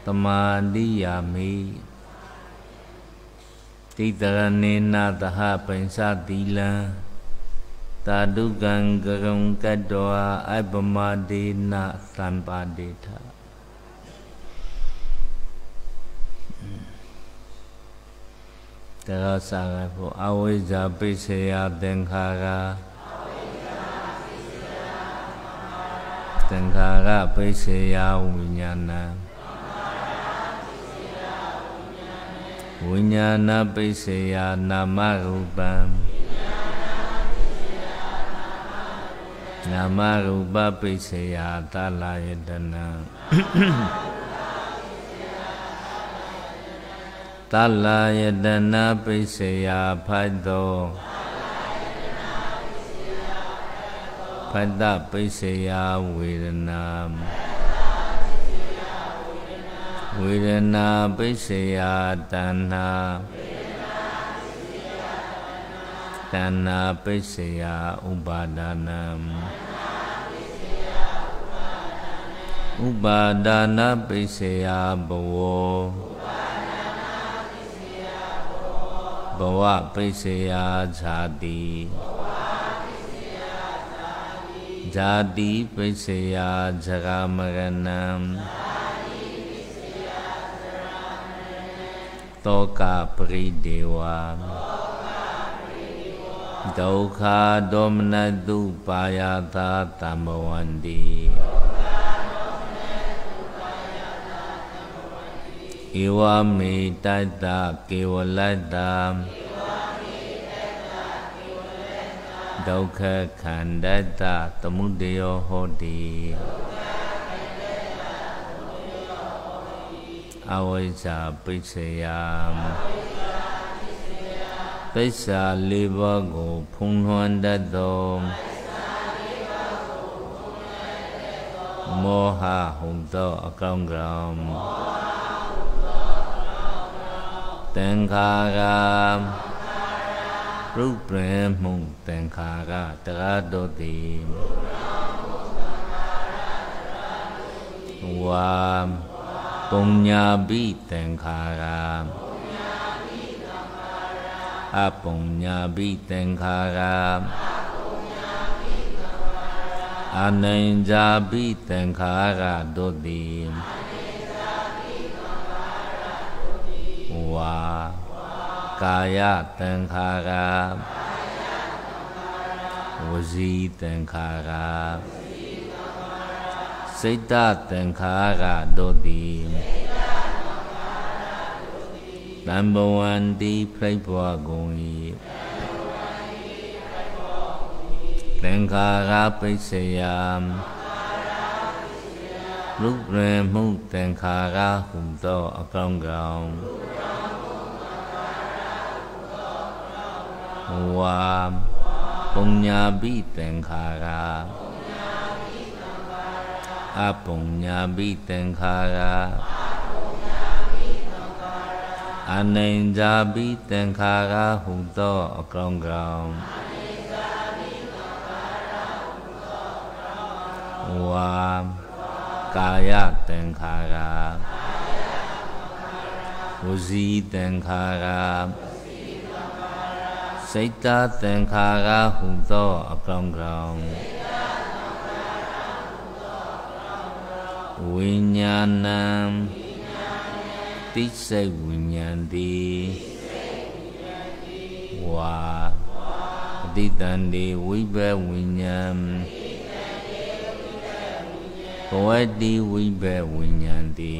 Tamadiyami Titaranena taha pensadila Tadugang garung kadoa Aibamadina sanpadita Terasa po awija pisaya dengkara Dengkara pisaya winyana Winyana pisaya namarubam Namaruba pisaya talayadana Talayadana pisaya phado Phada pisaya vedana Vedana pisaya tanha Tanha pisaya upadana Upadana pisaya bhavo Bhava pisaya jati Jati pisaya jaramaranam Toka pridewa Dokha domanadu payata tambavandi Iwa me tata kevalata Dokha khandata tamudayo hoti Avijja pisaya Pissa leva go phunhwandato Moha hunto akangram Tenkhara Rupre mung tenkhara taradoti Wa Punyabi tenkhara Apunyabi tenkhara Anenjabi tenkhara dodi Wa Kaya tenkhara Vaji tenkhara Siddha tenkhara dodi Tambavandi praibhagoni Tenkhara pisaya Rupre mung tenkhara hunto akangram Wa punyabi tenkhara Apunyabi tenkhara Anenjabi tenkhara hunto akangram Wa Kaya tenkhara Vaji tenkhara Siddha tenkhara hunto akangram Vinyanam Tisse vinyanti Wa Ditandi vibha vinyam Pavadi vibha vinyanti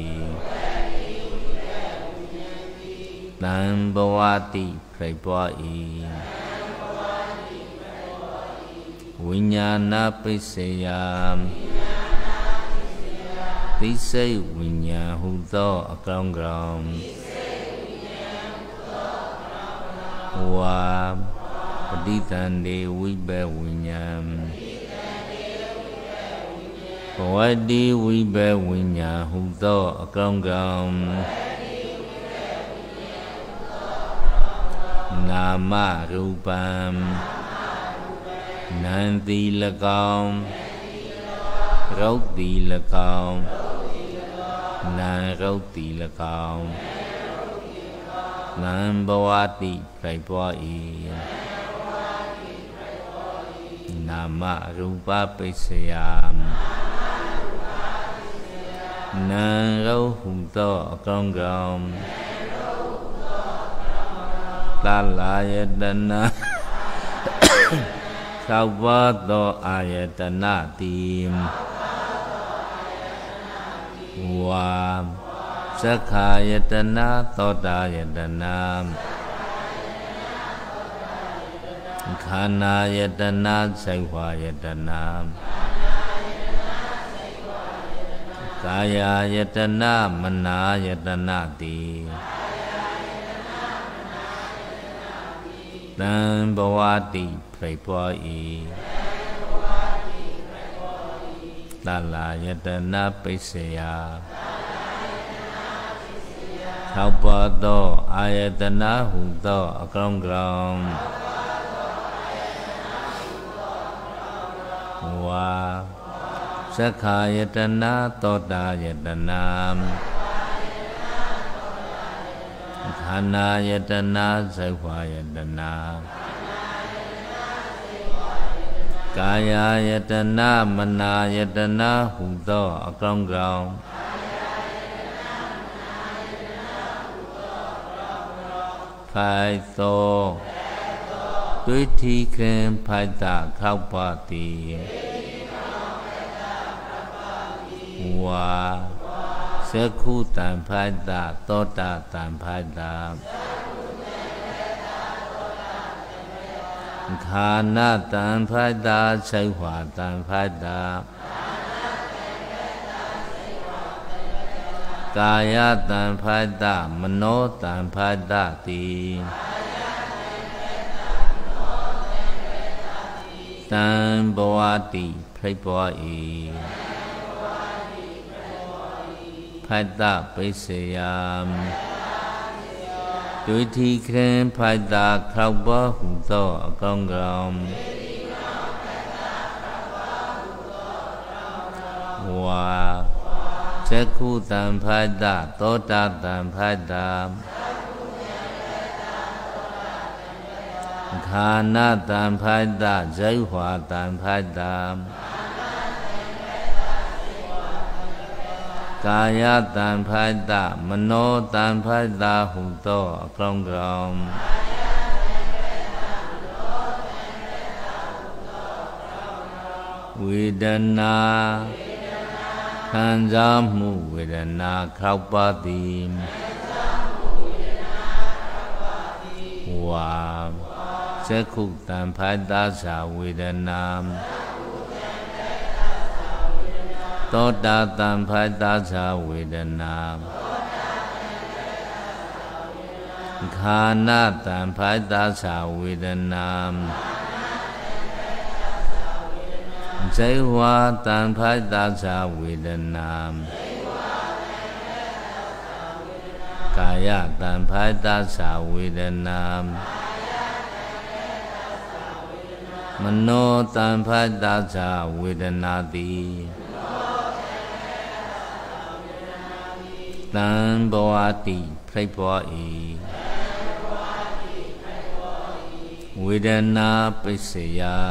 Tambavati praibhai Vinyana pisaya Tisse vinya hunto akangram Wa Paditande vibha vinyam Pavadi vibha vinya hunto akangram Nama rupam Nanti lakam Rauti lakam นันรุตติละกองนันบวติไพรปวอีนามารูปะปิสยามนันรุหุโตกองกองตาลายตนะสาวะโตอายตนะติมวามสักขายตนะโตตายตนะขานายตนะสัยวายตนะกายายตนะมนายตนะติตังบวติไพรปวอีตาลายตนะปิสยาထောက်ပါသောအာယတနာဟုသောအကောင်းကောင်းဝါသက္ခာယတနာသောတာယတနာခန္ဓာယတနာဇိဝယတနာကာယယတနာမနာယတနာဟုသောအကောင်းကောင်းဖိုက်သောတွေးထီခင်ဖိုက်တာခောက်ပါတိဝါသက္ခုတံဖိုက်တာသောတာတံဖိုက်တာခာနာတံဖိုက်တာစိတ်ဝါတံဖိုက်တာကာယတံဖိုက်တာမနောတံဖိုက်တာတိတံဘဝတိပြိပဝဤဖိုက်တာပိစေယံဒွိသီခရင်ဖိုက်တာခောက်ဘောဟုသောအကောင်းကောင်းဝါသက္ခုတံဖိုက်တာသောတာတံဖိုက်တာခာနာတံဖိုက်တာဇိဝါတံဖိုက်တာကာယတံဖိုက်တာမနောတံဖိုက်တာဟုသောအကောင်းကောင်းဝေဒနာခံစားမှုဝေဒနာခောက်ပါသည်ဝါသက္ခုတံဖိုက်တာသာဝေဒနာသောတာတံဖိုက်တာသာဝေဒနာခာနာတံဖိုက်တာသာဝေဒနာဇိဝါတံဖိုက်တာသာဝေဒနာကာယတံဖိုက်တာသာဝေဒနာမနောတံဖိုက်တာသာဝေဒနာတိတံဘဝတိပြိပဝဤဝေဒနာပိစေယံ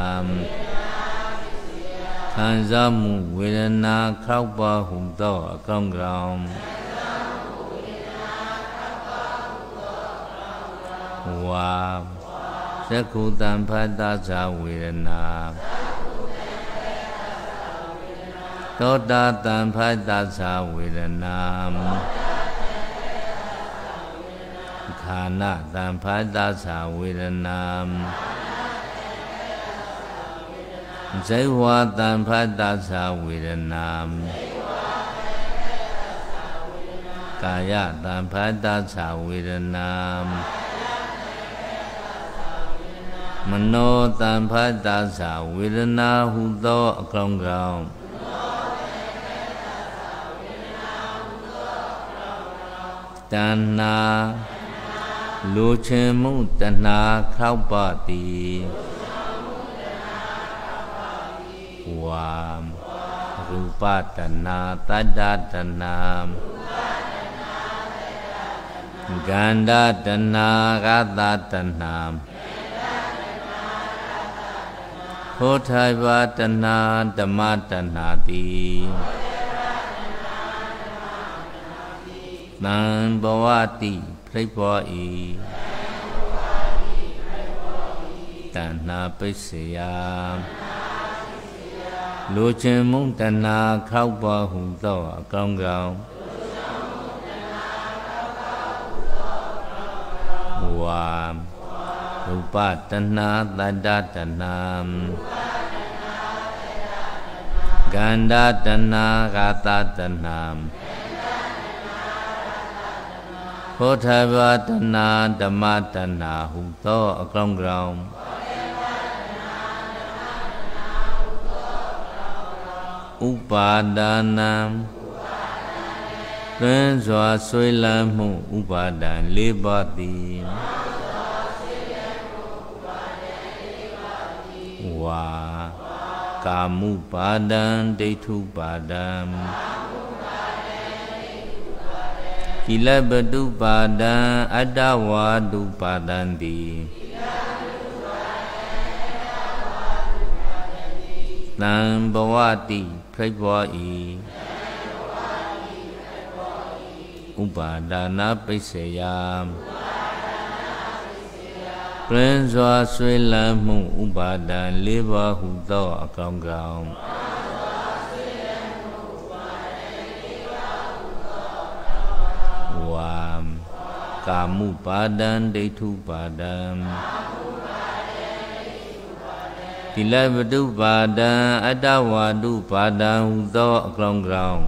ခံစားမှုဝေဒနာခောက်ပါဟုသောအကောင်းကောင်းဝါသက္ခုတံဖိုက်တာသာဝေဒနာသောတာတံဖိုက်တာသာဝေဒနာခာနာတံဖိုက်တာသာဝေဒနာဇိဝါတံဖိုက်တာသာဝေဒနာကာယတံဖိုက်တာသာဝေဒနာမနောတံဖိုက်တာသာဝေဒနာဟုသောအကောင်းကောင်းတဏ္ဏလူချင်မှုတဏှာခောက်ပါသည်ဝါရူပတဏှာတတ္တတဏှာ Ganda dana gata dana Hothaiva dana dhamma dana ti Nan bhavati prabhai Dana pisaya Lu chen mung dana khao ba hung tao akong gao Wa Rupa dana tada dana Ganda dana gata dana Hothaiva dana dhamma dana hung tao akong gao Upadanam Tuan Zwa Sui Lam Mu Upadan Lebati Wa Kamu Padan Detu Padam Kila Badu Padan Adawadu Padan Di Nan Bhavati Prabhai Upadana Pisaya Tuan Zwa Sui Lam Mu Upadan Leva Hu Tao Akong Gao Wa Kamu Padan Detu Padam Kila Badu Padan Adawadu Padan Hu Tao Akong Gao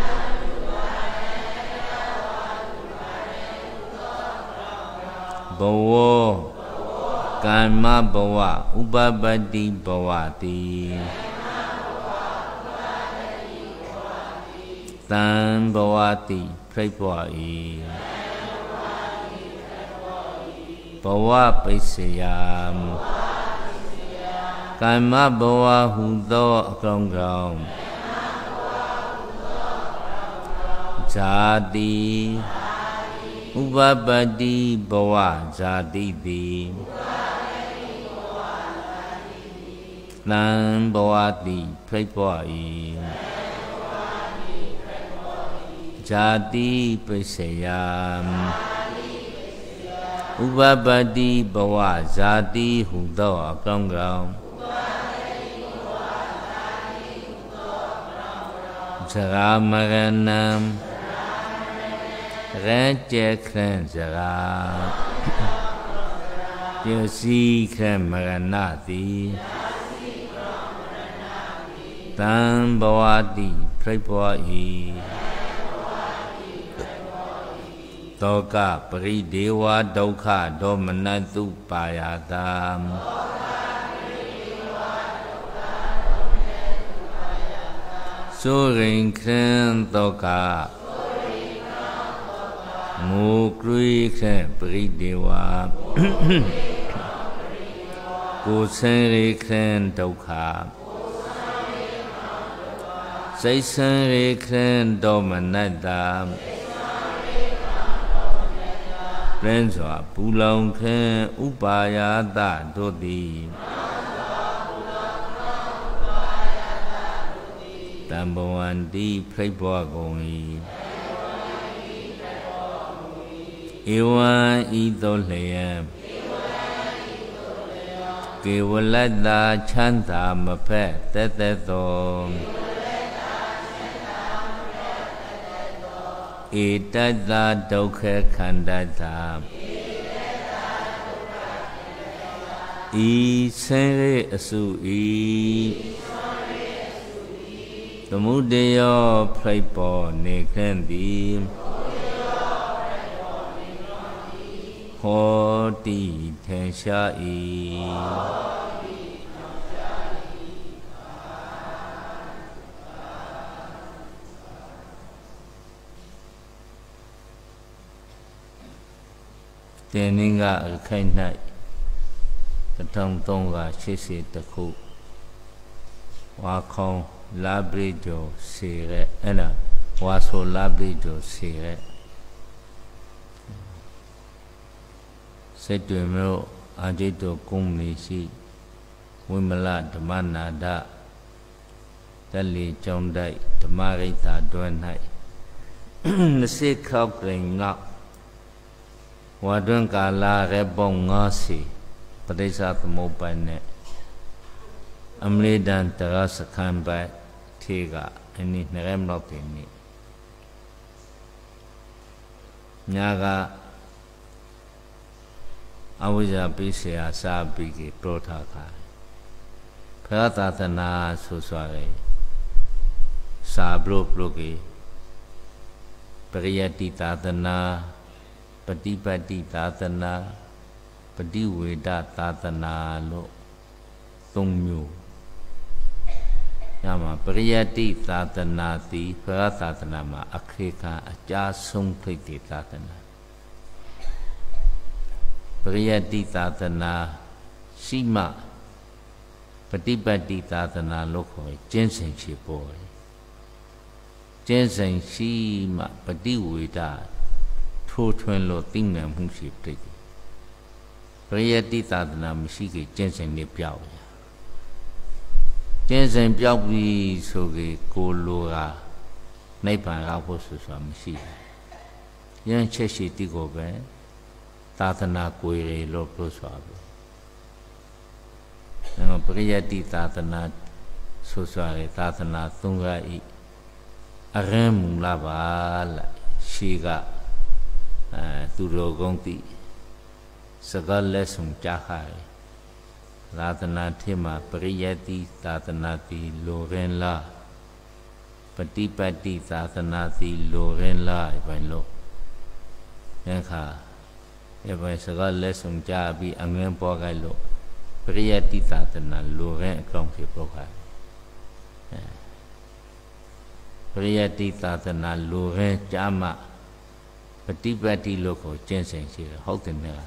Bhawa Karma Bhava Upabati Bhavati Tan Bhavati Prabhai Bhava Pisaya Karma Bhava Hu Tao Akong Gao Jati Upabati Bhava Jati Di Nan Bhavati Prabhai Jati Pisaya Upabati Bhava Jati Hu Tao Akong Gao Jara Maranam Raja Kran Jara Yasi Kran Maranati Tan Bhavati Prabhai Toka Paridewa Dokha Domanatu Payatam Surin Kran Toka Mukri Kran Paridewa Kusari Kran Dokha Saisan Kran Domanata Prensa Pulang Kran Upayata Dodi Tambawanti Prabhagoni Ewan Idolaya Kewalada Chanta Mapet Teteto Itata Dokha Khandata I Senre Asu I Tamudeya Praipo Nekandi Hoti Tenshai Teninga Alkainai Katamtonga Chisi Taku Wakong Labrijo Sire Ena Waso Labrijo Sire Set to Miro Ajito Kumlisi Wimala Dhamanada Dali Jondai Dhamarita Dwanai The sick coupling up Wadun Kala Rebong Ngasi Padesat Mobile Net Amlidan Terasakan by Tiga and Nerem Lopini Naga Awiza Bisia Sabiki Protaka Pratatana Susare Sabro Plugi Priyati Tatana Patipati Tatana Patiweda Tatana Lo Tungmu Yama Priyati Tatana Ti Pratatanama Akrika Ajasung Priti Tatana Priyati Tatana Sima Patipati Tatana Lokoi Jensen Shipoi Jensen Shima Patiweda Twin Lo Tingnam Hungship Tiki Priyati Tatana Mishiki Jensen Nipiao Jensen Piawi Sogi Kolora Naipan Raposu Swamishi Yan Cheshi Tigobe Tatana Kuire Lo Proswabi Yang Priyati Tatana Suswari Tatana Tungai Arem Lava Shiga Turo Gongti Sagal Lesum Jahai Tatana Tima Priyati Tatanati Loren La Patipati Tatanati Loren La Iban Lo Yanka Iban Sagal Lesum Jabi Angen Pogai Lo Priyati Tatana Loren Klongsi Pogai Priyati Tatana Loren Jama Patipati Loko Jensen Shira Houtenera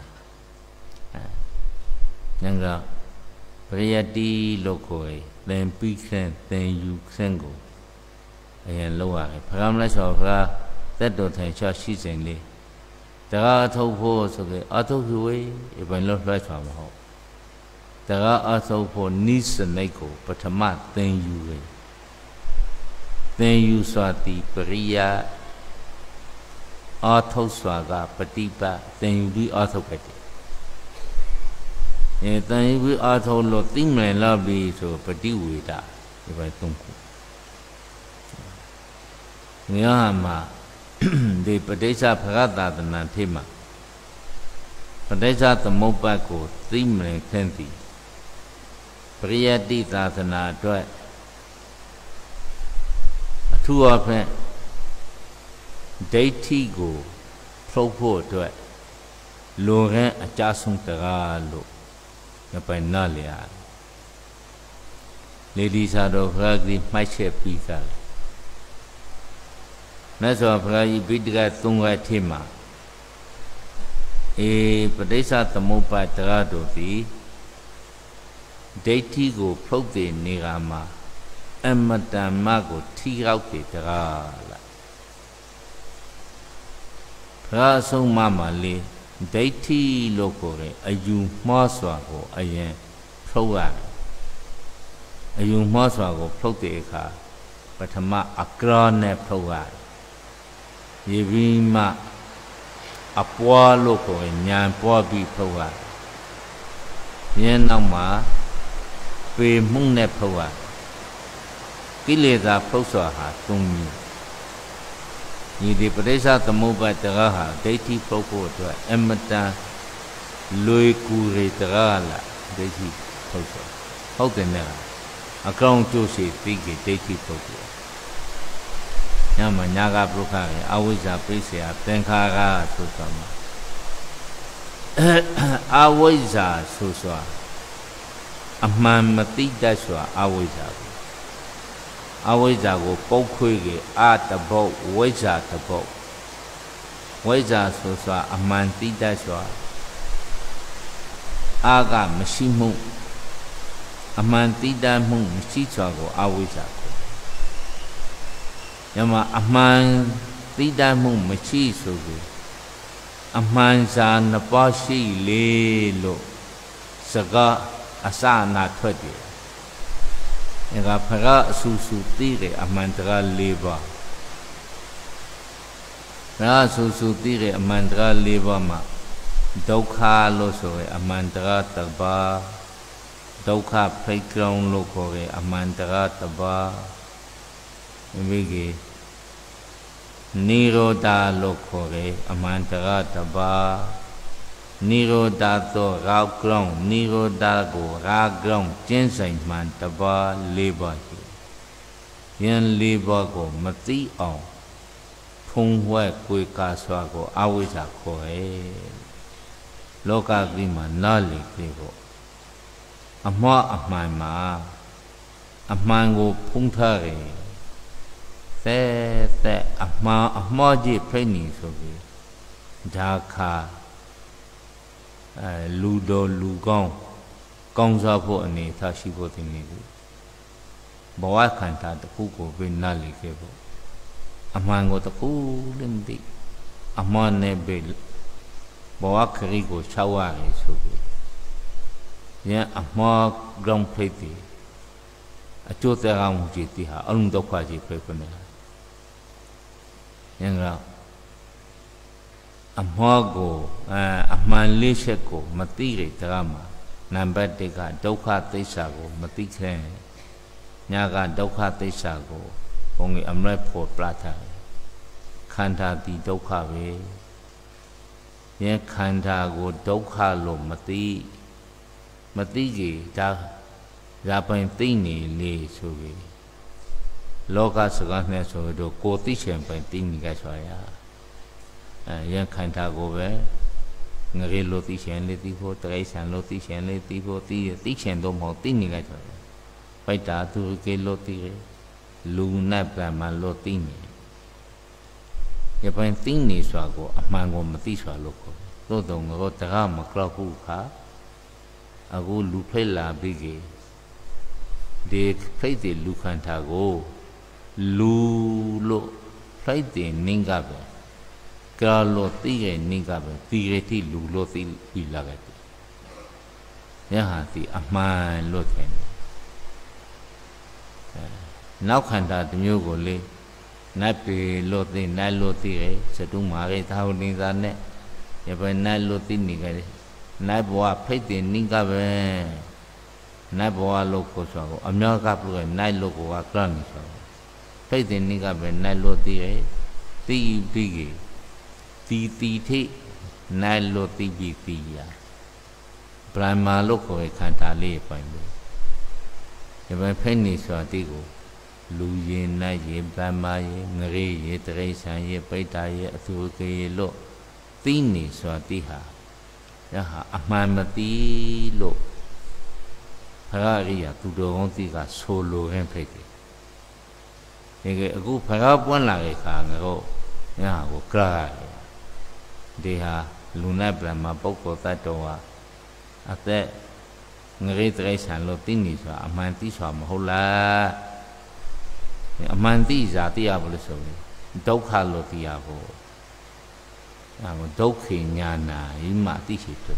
Yanga Priyati Lokoi Then Pikan Then you Sengo Ayan Loa Paramla Sofra That don't take Shashi Zenli There are Topo so the Autoway if I look right from home. There are also for Nis and Nako, but a mat then you way. Then you saw the Priya Auto Swaga Patipa, then you be autopathy. Then you be auto loting my lobby to Patiwida if I don't. Yama the Padesa Parata the Nantima Padesa the Mobaco, Thimle Kenti Priyati Tatana Dway Two of them Deitigo Propo Dway Loren Ajasung Teralo Napainalia Ladies out of Ragli Maisha Pizza Naso Prai Bidga Tunga Tima Padesa Tamopa Terado Di Deitigo Prote Nirama Amatamago Tirauke Terala Praso Mama Le Deiti Locore Ayu Maswago Ayen Proa Ayu Maswago Prote Eka Patama Akrane Proa Yevima Apua Loco Nyan Pobi Proa Yen Nama Pe Mungne Proa Kileza Prosaha Tumi Nidi Padesa Tamoba Teraha Deiti Proco to Emata Lui Kure Terala Deiti Prosa Hotenera Account Josie Figi Deiti Proco Yama Naga Brokari Awiza Prisia Tenkara Tutama Awiza Suswa Aman Mati Daswa Awiza Awiza go Pokwigi at the boat, Weza the boat. Weza Suswa Amanti Daswa Aga Mashimu Amanti Damu Mishitsago Awiza Yama Aman Tidamu Machisogu အမှန်စာနှစ်ပါးရှိလေလို့စကားအစအနာထွက်တယ်ငါဖရာအဆူဆူသိတယ်အမှန်တရား၄ပါးဖရာအဆူဆူသိတယ်အမှန်တရား၄ပါးမှာဒုက္ခလို့ဆိုရယ်အမှန်တရားတစ်ပါးဒုက္ခဖိတ်ကြောင်းလို့ခေါ်ရယ်အမှန်တရားတစ်ပါးမိကြီးနိရောဓလို့ခေါ်ရယ်အမှန်တရားတစ်ပါးနိရောဓသောရာဂကြောင့်နိရောဓကိုရာဂကြောင့်ကျင့်ဆိုင်မှန်တစ်ပါး၄ပါးရှိယံ၄ပါးကိုမသိအောင်ဖုံးဝဲကိုယ်ကာစွာကိုအဝိဇ္ဇာခေါ်ရယ်လောကကြီးမှာနားလည်ပြီပေါ့အမှားအမှန်မှာအမှန်ကိုဖုံးထားရယ်တဲ့အမှားကြီးဖိနေဆိုပြီးဒါခါလူတော်လူကောင်းကောင်းစားဖို့အနေထားရှိဖို့တင်နေပြီဘဝခန္ဓာတစ်ခုကိုပဲနားလည်ခဲ့ဖို့အမှန်ကိုတစ်ခုလည်းမသိအမှန်နဲ့ပဲဘဝခရီးကိုချောက်ရတယ်ဆိုပြီးယံအမှားကြောင့်ဖိတ်တယ်အကျိုးတရားမှုကြီးတိဟာအလုံးဒုက္ခကြီးဖိတ်ခွနေတာယံကအမှားကိုအမှန်လေးချက်ကိုမသိတဲ့တရားမှာနံပါတ်1ကဒုက္ခသစ္စာကိုမသိခင်ညာကဒုက္ခသစ္စာကိုဘုံကြီးအမရဖို့ပြထားခန္ဓာဒီဒုက္ခပဲယံခန္ဓာကိုဒုက္ခလို့မသိကြီးဒါရာပိုင်သိနေလေဆိုပြီးလောကစကားနဲ့ဆိုတော့ကိုသိချင်ပိုင်သိနေကြဆိုရယံခန္ဓာကိုပဲငရေလို့သိချင်လေသိဖို့တရိษံလို့သိချင်လေသိဖို့သိချင်တော့မဟုတ်သိနေကြဆိုရပိုက်တာသူကေလို့သိရလူနဲ့ဗြဟ္မာလို့သိနေရပိုင်သိနေစွာကိုအမှန်ကိုမသိစွာလို့ခေါ်သို့တော့ငါတရားမကြောက်ဘူးခါအခုလူဖိတ်လာပြီးကြီးဒီဖိတ်တဲ့လူခန္ဓာကိုလူလို့ဖိတ်တဲ့နင်းကပဲကာလို့သိရဲ့နင်းကပဲဒီရတိလူလို့သိပြီးလာခဲ့တယ်ယဟာဒီအမှန်လို့ထင်တယ်နောက်ခန္ဓာတစ်မျိုးကိုလေနတ်ပေလို့သိနတ်လို့သိရဲ့စတုမာရိသာဝနိသာနဲ့ရပဲနတ်လို့သိနေကြတယ်နတ်ဘဝဖိတ်တဲ့နင်းကပဲနတ်ဘဝလို့ကိုဆိုတော့အများကပြည့်နတ်လို့ကိုကကရနေဆိုဖိတ်တဲ့နင်းကပဲနတ်လို့သိရဲ့သိပြီးကြီးတီထိနတ်လို့သိပြီးသိရဗြဟ္မာလို့ခေါ်တဲ့ခန္ဓာလေးပိုင်လို့ရပဲဖိတ်နေဆိုတဲ့ကိုလူရင်နတ်ရင်ဗြဟ္မာရင်ငရေရင်တရိษံရင်ပိဋ္ဌာရင်အသူကေလို့သိနေဆိုတဲ့ဟာယဟာအမှန်မသိလို့ဖရာရိယာသူတော်ကောင်းသိကဆိုလိုရင်းဖိတ်တယ်ဒီကအခုဖရာပွင့်လာတဲ့ခါငါတို့ယဟာကိုကြရတယ်ဒီဟာလူနဲ့ဗြဟ္မာပုဂ္ဂိုလ်တ attva ဟာအသက်ငရေတရိษံလို့သိနေဆိုတာအမှန်သိဆိုတာမဟုတ်လားအမှန်သိစာသိရဘလို့ဆိုရင်ဒုက္ခလို့သိရဖို့ဒုက္ခိညာနာဤမှာသိရှိတယ်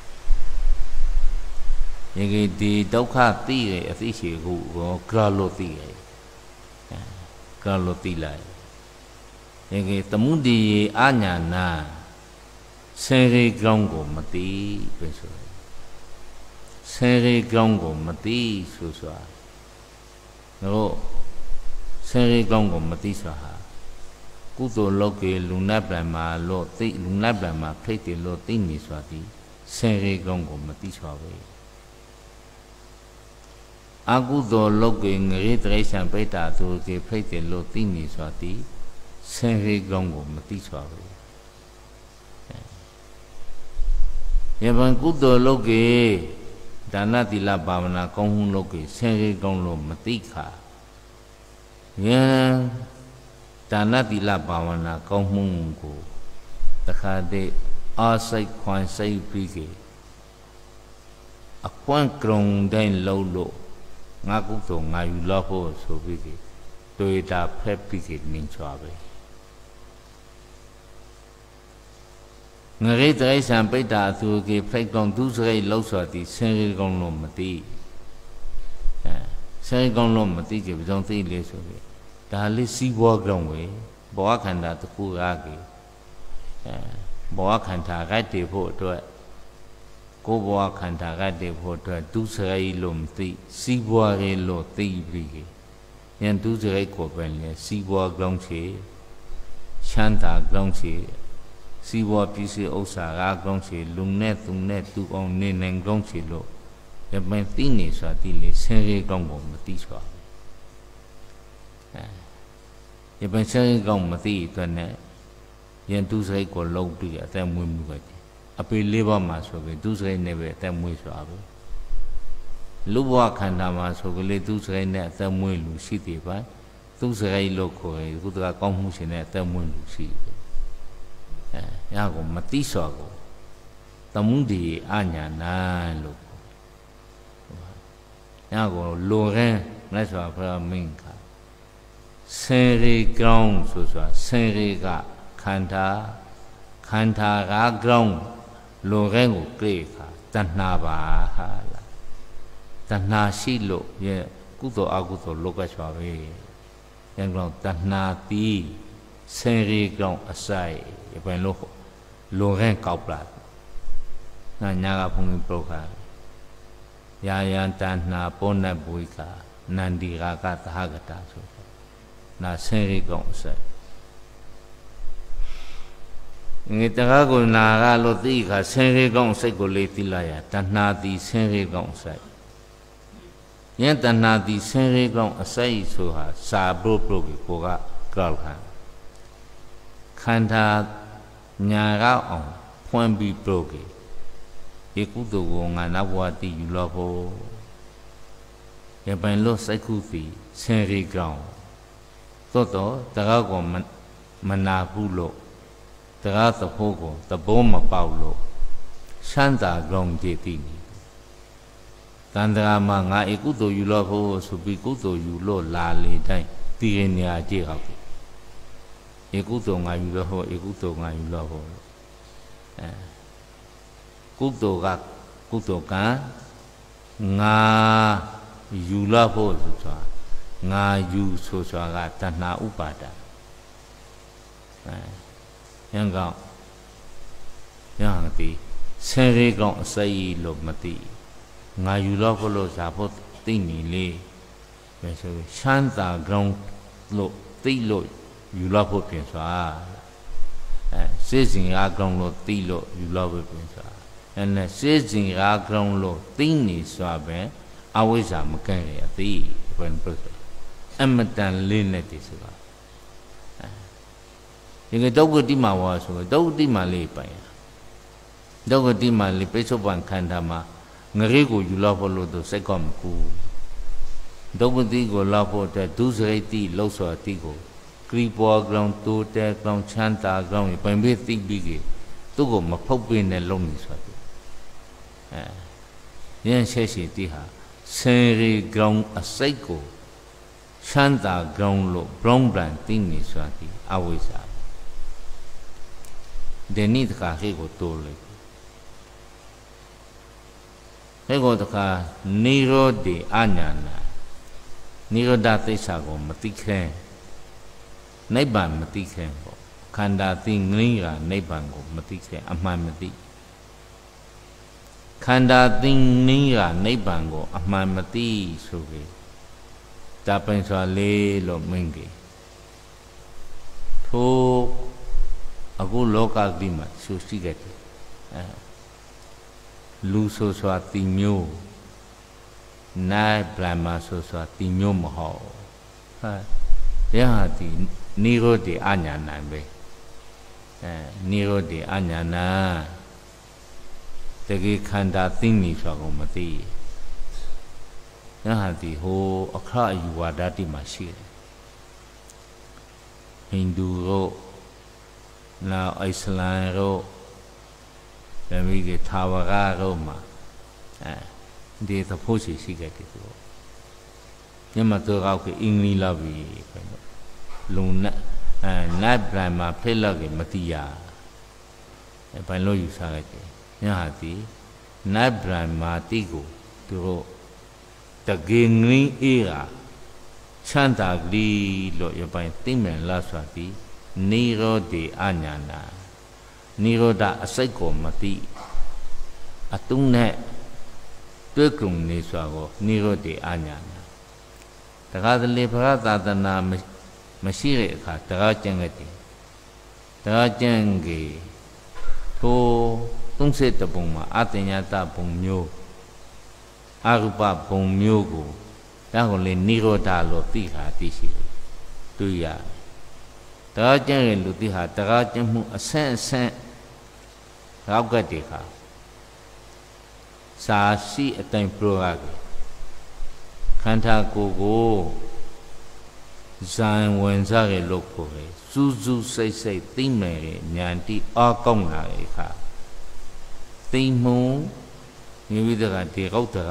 ယေကေဒီဒုက္ခသိရအသိရှိကိုကရလို့သိရကရလို့သိလိုက်ယေကေသမုဒိယေအညာနာဆယ်ရေကောင်းကိုမသိပဲဆိုဆယ်ရေကောင်းကိုမသိဆိုဆိုတာတို့ဆယ်ရေကောင်းကိုမသိဆိုတာကုသိုလ်လုပ်ကေလူနတ်ဗြဟ္မာလို့သိလူနတ်ဗြဟ္မာဖိတ်တယ်လို့သိနေဆိုတာဒီဆယ်ရေကောင်းကိုမသိစွာပဲအကုသိုလ်လုပ်ကေငရေတရိษံပိဋ္ဌာသူကေဖိတ်တယ်လို့သိနေဆိုတာဒီဆယ်ရေကောင်းကိုမသိစွာပဲယဗံကုသိုလ်လုပ်ကေဒါနသီလဘာဝနာကောင်းမှုလုပ်ကေဆယ်ရေကောင်းလို့မသိခါယံဒါနသီလဘာဝနာကောင်းမှုကိုတခါတည်းအားစိတ်ခွန်စိတ်ပြီးကေအကွန့်ကရုံတိုင်းလုံးလို့ငါကုသိုလ်ငါယူလို့ဖို့ဆိုပြီးကေတွေ့တာဖက်ပြီးကေနင်းချွာပဲင ngari trai san pai ta thu ke phai kong tu srai lau so ti sen ri kong lo ma ti sen ri kong lo ma ti ke bjong ti le so ke da li si bo kong we bo khanda tu ku ga ke bo khanda ga te pho atwatကိုဘဝခန္ဓာကတည်းဖို့အတွက်ဒုစရိုက်လို့မသိစီးပွားရေးလို့သိပြီးကြဉာဏ်ဒုစရိုက်ကိုပဲလေစီးပွားကောင်းချေချမ်းသာကောင်းချေစီးပွားပစ္စည်းဥစ္စာကားကောင်းချေလူနဲ့သူနဲ့တူအောင်နေနိုင်ကောင်းချေလို့ရပင်သိနေစွာသိလေဆင်းရဲကောင်းပုံမသိစွာရပင်ဆင်းရဲကောင်းမသိအတွက်နဲ့ဉာဏ်ဒုစရိုက်ကိုလုံးပြီးအသက်မွေးမှုပဲအပေလေးပါးမှာဆိုပြီးသူစရိုက်နဲ့ပဲအသက်မွေးစွာပဲလူဘဝခန္ဓာမှာဆိုပြီးလေသူစရိုက်နဲ့အသက်မွေးလူရှိသေးပါသူစရိုက်လို့ခေါ်ရင်ကုသကကောင်းမှုရှင်နဲ့အသက်မွေးလူရှိတယ်ရကိုမတိစွာကိုသမုဒိအညာနာလို့ရကိုလိုရင်းလက်စွာဘုရားမင်းကဆင်ရီကောင်းဆိုစွာဆင်ရီကခန္ဓာခန္ဓာကကောင်းလိုခဲကိုကြိခါတဏှာပါဟာလားတဏှာရှိလို့ရဲ့ကုသိုလ်အကုသိုလ်လောကချွာပဲရန်ကောင်တဏှာတီးဆင်ရီကောင်အဆိုင်ဘယ်လိုလိုခဲကောက်လာညာကဘုံပရောခါယာယံတဏှာပောနတ်ဘွေကနန္ဒီရာကသဟကတာဆိုနာဆင်ရီကောင်အဆိုင်ငေတကားကိုနာကလို့သိခါဆင်းရဲကောင်းစိတ်ကိုလေးသိလိုက်ရတဏှာတိဆင်းရဲကောင်းစိတ်ယင်းတဏှာတိဆင်းရဲကောင်းအစိတ်ဆိုဟာစာဘုပရုကိုကကောက်ခံခန္ဓာညာကောက်အောင်ဖွင့်ပြီးပရုကေဒီကုသိုလ်ကိုငါနောက်ဘဝတည်ယူလို့ဖို့ရပိုင်လို့စိတ်ခုစီဆင်းရဲကောင်းသို့တော့တကားကိုမနာဘူးလို့တရားသဖို့ကိုသဘောမပေါက်လို့ရှမ်းသာကောင်းကြည်တည်နေတန်ត្រာမှာငါဧကုသိုလ်ယူလို့ဖို့ဆိုပြီးကုသိုလ်ယူလို့လာလေတိုင်းတည်နေရကြည့်ဟောက်ဧကုသိုလ်ငါယူလို့ဟောဧကုသိုလ်ငါယူလို့ဟောကုသိုလ်ကကုသိုလ်ကငါယူလို့ဖို့ဆိုတာငါယူဆိုဆိုတာကတဏှာဥပါဒယံကောင်ယံတိဆယ်ရေကောင်အစိတ်လို့မသိငါယူတော့ဖို့လို့ဇာဖို့သိနေလေပဲဆိုရှမ်းသာကောင်လို့သိလို့ယူတော့ဖို့ပြင်စွာစေစဉ်အားကောင်လို့သိလို့ယူတော့ဖို့ပြင်စွာအဲ့နဲ့စေစဉ်အားကောင်လို့သိနေစွာပဲအဝိဇ္ဇာမကဲ့ရအသိဘယ်လိုလဲအမတန်လေးနဲ့တည်ဆိုတာဒီကဒုက္ခတိမာဝါဆိုဒုက္ခတိမာလေးပိုင်ဒုက္ခတိမာလေးပိဿုပန်ခန္ဓာမှာငရေကိုယူလောက်ဖို့လို့စိတ်ကောမကူဒုက္ခတိကိုလောက်ဖို့အတွက်ဒုစရိတ်တိလှုပ်ဆော်တိကိုကရိပေါ်ကောင်တိုးတဲကောင်ချမ်းသာကောင်ပိုင်ပြီးသိပြီးကြီးသူ့ကိုမဖုတ်ပင်းနဲ့လုံနေဆိုတယ်ရင်းရှက်ရှိတိဟာဆင်ရီကောင်အစိတ်ကိုချမ်းသာကောင်လို့ဘုံဗံသိနေဆိုသည်အဝိဇ္ဇာဒီနေ့တခါခေကိုတိုးလိုက်ခေကိုတခါနိရောဓိအညာနာနိရောဓသိစ္စာကိုမသိခဲနိဗ္ဗာန်မသိခဲပေါ့ခန္ဓာသိငြိမ်းရာနိဗ္ဗာန်ကိုမသိခဲအမှန်မသိခန္ဓာသိငြိမ်းရာနိဗ္ဗာန်ကိုအမှန်မသိဆိုပြီးတာပင်စွာလေးလို့မင်းကြီးထိုးအခုလောကကြီးမှာဆိုရှိခဲ့တယ်လူဆိုစွာတိမျိုးနိုင်ဗြဟ္မာဆိုစွာတိမျိုးမဟုတ်ရဟတိနိရောဓိအညာဏပဲနိရောဓိအညာဏတကယ်ခန္ဓာသိနေစွာကိုမသိရဟတိဟိုအခရအယူဝါဒတိမှာရှိတယ်ဟိန္ဒူတို့နောက်အစ္စလမ်တို့ဗမာကထာဝရတို့မှာဒီသဖို့ရှိခဲ့တယ်သူညမတော်ကောက်ကအင်္ဂလိပ်လောက်ပြီးလုံနဲ့နတ်ဗြဟ္မာဖိလောက်ကမတိရပိုင်လို့ယူဆလိုက်တယ်ညဟာဒီနတ်ဗြဟ္မာတိကိုသူတို့တကယ်ငင်းအေးကချမ်းသာကလေးလို့ရပိုင်သိမြင်လာစွာသည်နိရောဓေအညာနာနိရောဓအစိတ်ကိုမသိအတုနဲ့တွေ့ကြုံနေစွာကိုနိရောဓေအညာနာတခါတလေဘုရားသာသနာမရှိတဲ့အခါတရားကျင့်ခဲ့တယ်တရားကျင့်ကြီးထို31ပုံမှာအတ္တညတပုံမျိုးအရူပပုံမျိုးကိုဒါကိုလေနိရောဓလို့သိတာသိရှိတယ်တွေ့ရတရားကျင့်ရင်လူသိဟာတရားကျင့်မှုအဆင့်အဆင့်ရောက်ကတည်းကစာရှိအတိုင်းပြရတယ်ခန္ဓာကိုယ်ကိုဇံဝင်စားရလို့ကိုယ်စူးစူးစိတ်စိတ်သိမယ်ဉာဏ်တိအားကောင်းလာတဲ့အခါသိမှုမိမိတို့ကဒီဂௌတ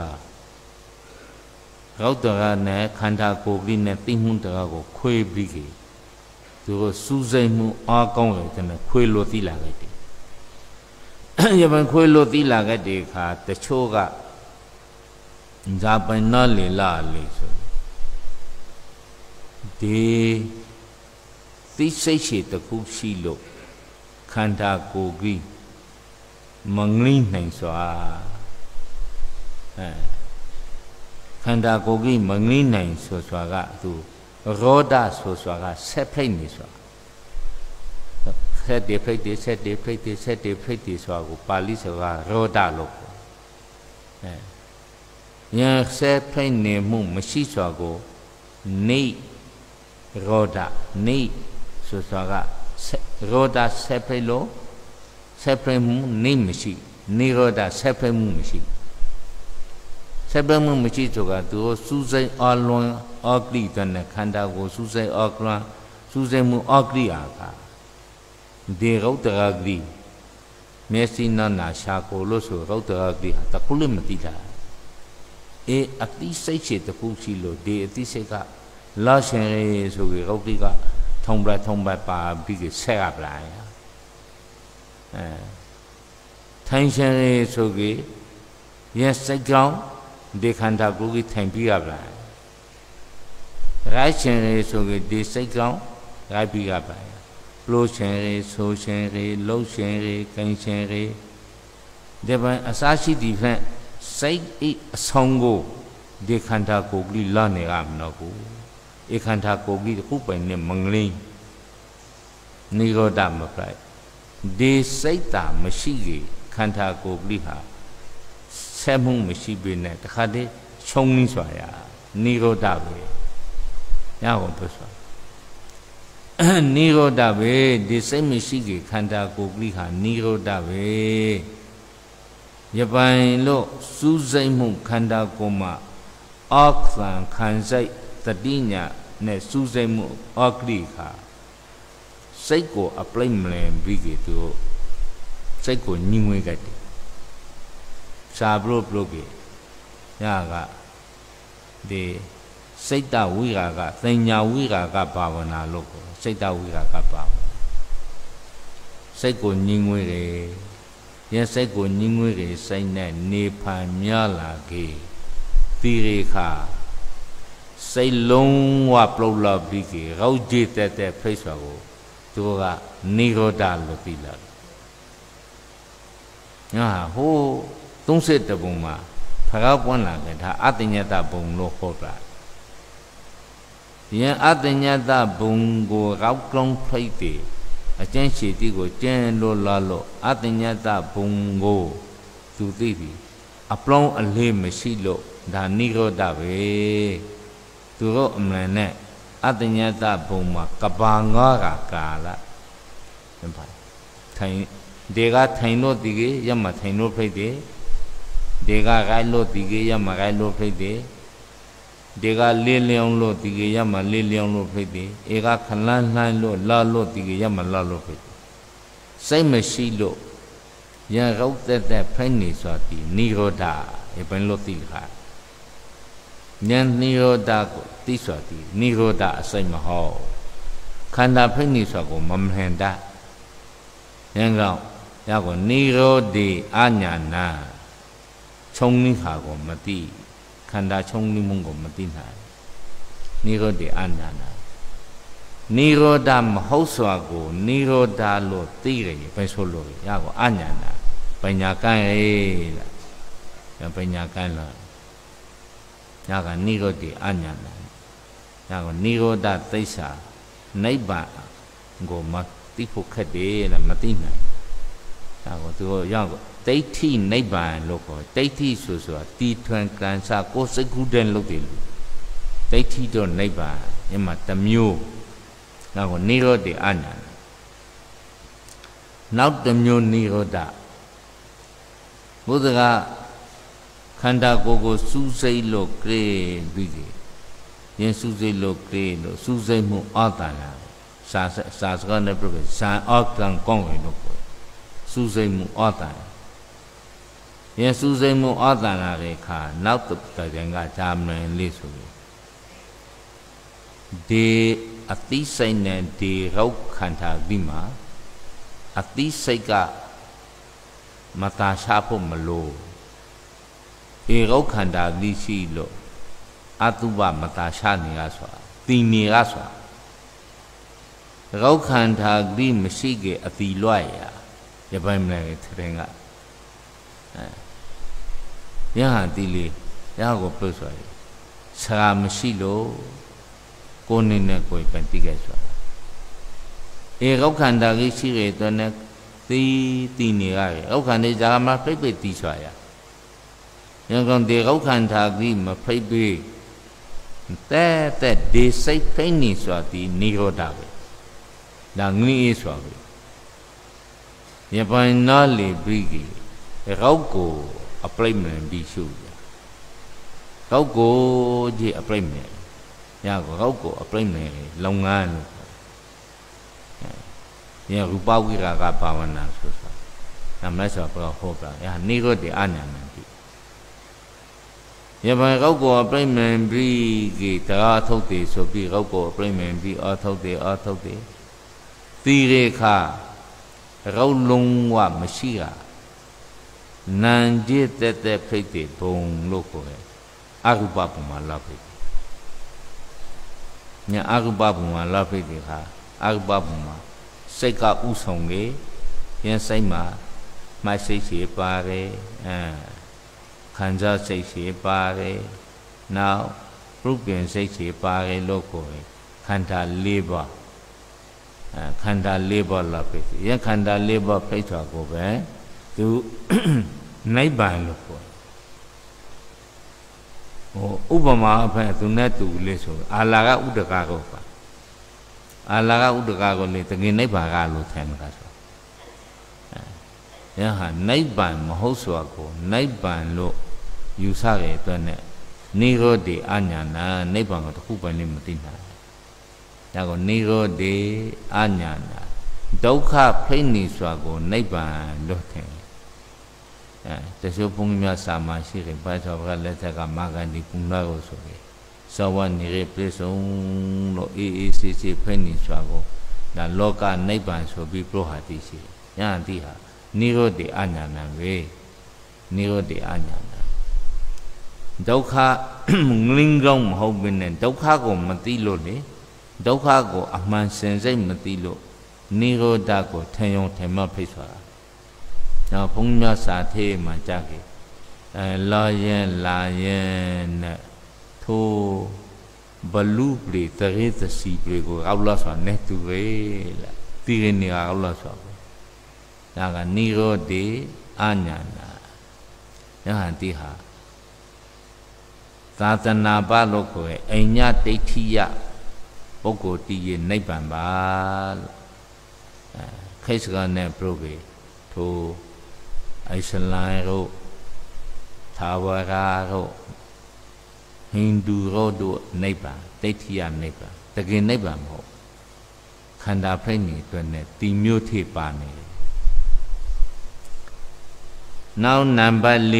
ရနဲ့ခန္ဓာကိုယ်ကြီးနဲ့သိမှုတရားကိုခွဲပြီးကြသူတို့စူးစိတ်မှုအားကောင်းတယ်တဲ့ခွဲလို့သိလာခဲ့တယ်ရပန်ခွဲလို့သိလာခဲ့တဲ့အခါတချို့ကဇာပန်နာလေလာလေဆိုဒီသိစိတ်ရှိတခုရှိလို့ခန္ဓာကိုယ်ကြီးမငြိမ့်နိုင်စွာခန္ဓာကိုယ်ကြီးမငြိမ့်နိုင်စွာကသူရောဒဆိုစွာကဆက်ဖိတ်နေစွာဆက်တိဖိတ်တိဆက်တိဖိတ်တိဆက်တိဖိတ်တိစွာကိုပါဠိစကားရောဒလို့ယံဆက်ဖိတ်နေမှုမရှိစွာကိုနေရောဒနေဆိုစွာကရောဒဆက်ဖိတ်လို့ဆက်ဖိတ်မှုနေမရှိနေရောဒဆက်ဖိတ်မှုမရှိဆက်ဖိတ်မှုမရှိဆိုတာသူစူးစိတ်အလွန်အောက်လိတဲ့ခန္ဓာကိုစူးစိတ်အောက်လွန်စူးစိတ်မှုအောက်လိအားကဒီဂௌတရဂတိမျက်စိနာရှာကိုလို့ဆိုဂௌတရဂတိတခုလည်းမသိတာအတိစိတ်ရှိတခုရှိလို့ဒီအတိစိတ်ကလာရှင်ရေဆိုပြီးဂௌတိကထုံပပါပြီးဆက်ရပလာထိုင်ရှင်ရေဆိုပြီးရဲ့စိတ်ကောင်းဒီခန္ဓာကိုယ်ကြီးထိုင်ပြီးရပလာရိုက်ရှင်ရေဆိုပြီးဒီစိတ်ကောင်းရိုက်ပြီးရပလာလို့ရှင်ရေဆိုရှင်ရေလှုပ်ရှင်ရေကိန်းရှင်ရေဒီပန်အစာရှိဒီဖြင့်စိတ်အဆောင်ကိုဒီခန္ဓာကိုယ်ကြီးလာနေရမလို့ကိုဧခန္ဓာကိုယ်ကြီးခုပိုင်နဲ့မငလိနိရောဓမပလိုက်ဒီစိတ်တာမရှိကြီးခန္ဓာကိုယ်ကြီးဟာဆက်မှုမရှိပေနဲ့တခါတည်းခြုံနေစွာရနိရောဓပဲရအောင်ပြောစွာနိရောဓပဲဒီစိတ်မရှိကြီးခန္ဓာကိုယ်ကြီးဟာနိရောဓပဲရပိုင်လို့စူးစိတ်မှုခန္ဓာကိုယ်မှာအောက်ဆံခံစိတ်တတိညာနဲ့စူးစိတ်မှုအောက်လိခါစိတ်ကိုအပလိမ့်မလင်ပြီးကြသူစိတ်ကိုညှိငွေကြတယ်စာဘလို့ကြီးညကဒီစိတ်တဝိရာကသင်ညာဝိရာကဘာဝနာလို့စိတ်တဝိရာကဘာဝစိတ်ကိုညှိငွေတယ်ရဲ့စိတ်ကိုညှိငွေတယ်စိတ်နဲ့နေဖန်များလာခဲ့သီရိခါစိတ်လုံးဝပလုတ်လာပြီးကြရောက်ကြည့်တဲ့ဖိတ်စွာကိုသူကနိရောဓလို့သိလာတယ်။ညာဟို31ပုံမှာဖကားပွန်းလာတယ်ဒါအတ္တညတပုံလို့ခေါ်တာ။ဒီအတ္တညတပုံကိုရောက်ကလုံးဖိတ်တယ်အကျဉ်းရှိတိကိုကျင်းလို့လာလို့အတ္တညတဘုံကိုသူသိပြီအပလောင်းအလေးမရှိလို့ဒါနိရောဓပဲသူတို့အမှန်နဲ့အတ္တညတဘုံမှာကဘာငါကကာလထိုင်ဒေကထိုင်လို့ဒီကရမထိုင်လို့ဖိတ်တယ်ဒေကရိုက်လို့ဒီကရမရိုက်လို့ဖိတ်တယ်ဒေကလေးလျောင်းလို့ဒီကရမလေးလျောင်းလို့ဖိတ်တယ်ဧကခလန်းလှမ်းလို့လာလို့ဒီကရမလာလို့ဖိတ်တယ်စိတ်မရှိလို့ရရောက်တဲ့ဖိတ်နေစွာဒီနိရောဓဘယ်လိုသိခါဉာဏ်နိရောဓကိုသိစွာဒီနိရောဓအစိတ်မဟုတ်ခန္ဓာဖိတ်နေစွာကိုမမှန်တာဉာဏ်ကောင် ya ko nirodi anyana chongni kha ko mati khanda chongni mung ko mati na nirodi anyana niroda mahau swa ko niroda lo ti re pai so lo ya ko anyana panya kan la ya panya kan la ya ka nirodi anyana ya ko niroda taisa naiba go mati phu khat de la mati na ya ko tu ya ko Daithi Nibbana lo ko Daithi so ti thwan kan sa ko sai ku den lo de lu Daithi do Nibbana yama tamyo na ko nirodha anyanaနောက်တစ်မျိုးနိရောဓဘုရားကခန္ဓာကိုယ်ကိုစူးစိတ်လို့ကြဲပြီးကြီးရင်စူးစိတ်လို့ကြဲလို့စူးစိတ်မှုအတန်လာစာစကားနဲ့ပြောဇံအောက်ကံကောင်းဝင်လို့စူးစိတ်မှုအတန်ရင်စူးစိတ်မှုအတန်လာတဲ့အခါနောက်တစ်ကြိမ်ကဂျာမန်လေးဆိုပြီးဒီအသိစိတ်နဲ့ဒီရောက်ခန္ဓာပြီးမှာအသိစိတ်ကမတာရှာဖို့မလို့ဒီရောက်ခန္ဓာပြီးရှိလို့အတုပမတာရှာနေရဆိုတာတီနေရဆိုတာရောက်ခန္ဓာပြီးမရှိကအတိလွတ်ရရပိုင်မလဲတဲ့ကရဟန်တီလေးရဟကိုပြုဆိုရဆရာမရှိလို့ကိုယ်နဲ့ကိုယ်ပန်တိခဲ့ဆိုတာရောက်ခန္ဓာကြီးရှိရတဲ့နဲ့တီနေရတယ်ရောက်ခန္ဓာဇာမဖိတ်ပိတ်တီဆိုရရကောင်ဒီရောက်ခန္ဓာကြီးမဖိတ်ပိတဲ့ဒီစိတ်ဖိတ်နေဆိုတာဒီနိရောဓပဲဒါငြိဆိုပဲရပိုင်နာလီပြီးကြီးရောက်ကိုအပရိမန်ပြီးရှုရရောက်ကိုကြီးအပရိမန်ရကိုရောက်ကိုအပရိမန်လုံငန်းလို့ရရူပဝိရာကဘာဝနာဆိုတာနမဆိုပြောဟောပြရနိရောဓအညာဏတိရပိုင်ရောက်ကိုအပရိမန်ပြီးကြီးတရားထုတ်တယ်ဆိုပြီးရောက်ကိုအပရိမန်ပြီးအထုတ်တယ်သီရေခရောက်လုံးဝမရှိတာနံจิตတဲ့ဖိတ်တဲ့ဘုံလို့ခေါ်တယ်အရူပဘုံမှာလာဖိတ်ညာအရူပဘုံမှာလာဖိတ်တဲ့ခါအရူပဘုံမှာစိတ်ကဥဆောင်လေရင်စိတ်မှာမှတ်စိတ်ရှိပါတယ်ခံစားစိတ်ရှိပါတယ်နောက်ရုပ်ပြင်စိတ်ရှိပါတယ်လို့ခေါ်တယ်ခန္ဓာ၄ပါးခန္ဓာ၄ပါးလာဖိတ်ရခန္ဓာ၄ပါးဖိတ်သွားကိုပဲသူနိဗ္ဗာန်လို့ခေါ်ဥပမာအဖက်သူနဲ့တူလေးဆိုအာလာကဥဒကကောပါအာလာကဥဒကကောလေးတကယ်နိဗ္ဗာန်ကလို့ထင်မှာဆိုရဟနိဗ္ဗာန်မဟုတ်စွာကိုနိဗ္ဗာန်လို့ယူဆရတဲ့အတွက်နဲ့နိရောဓအညာဏနိဗ္ဗာန်ကိုတစ်ခုပိုင်လေးမသိနိုင်ဒါကိုနိရောဓအညာဏဒုက္ခဖိနေစွာကိုနိဗ္ဗာန်လို့ထင်တချို့ဘုန်းကြီးများစာမရှိရင်ဘာသာကလက်ထက်ကမာဂန္ဒီကုဏကိုဆိုပြီးသောဝနိရေပြေဆုံးလို့အေးအေးဆေးဆေးဖိနေစွာကိုဒါလောကနိဗ္ဗာန်ဆိုပြီးပြောဟာတိရှိညာတိဟာနိရောဓအညာဏပဲနိရောဓအညာဏဒုက္ခငလင်းကောင်းမဟုတ်ဘဲနဲ့ဒုက္ခကိုမသိလို့လေဒုက္ခကိုအမှန်စင်စိတ်မသိလို့နိရောဓကိုထင်ယုံထင်မှဖိတ်ဆိုတာနောက်ဘုန်းကြီးစာသေးမှကြခဲ့လာရင်နဲ့ထိုဘလူပလီတရေသစီပလီကိုအောက်လာဆိုနေတူပဲလားဒီရနေအောက်လာဆိုဒါကနိရောဓအညာဏယဟန်တိဟာသာသနာပလို့ခေါ်ရဲ့အိညာဒိဋ္ဌိယပုဂ္ဂိုလ်တည်ရဲ့နိဗ္ဗာန်ပါလို့ခိစ္စကနဲ့ပြုပြီးထိုအိစလမ်တို့သာဝရတို့ဟိန္ဒူတို့နိဗ္ဗာန်ဒိဋ္ဌိယနိဗ္ဗာန်တကယ်နိဗ္ဗာန်မဟုတ်ခန္ဓာဖိတ်နေအတွက်နဲ့တီမျိုးထိပါနေတယ်နောက်နံပါတ်၄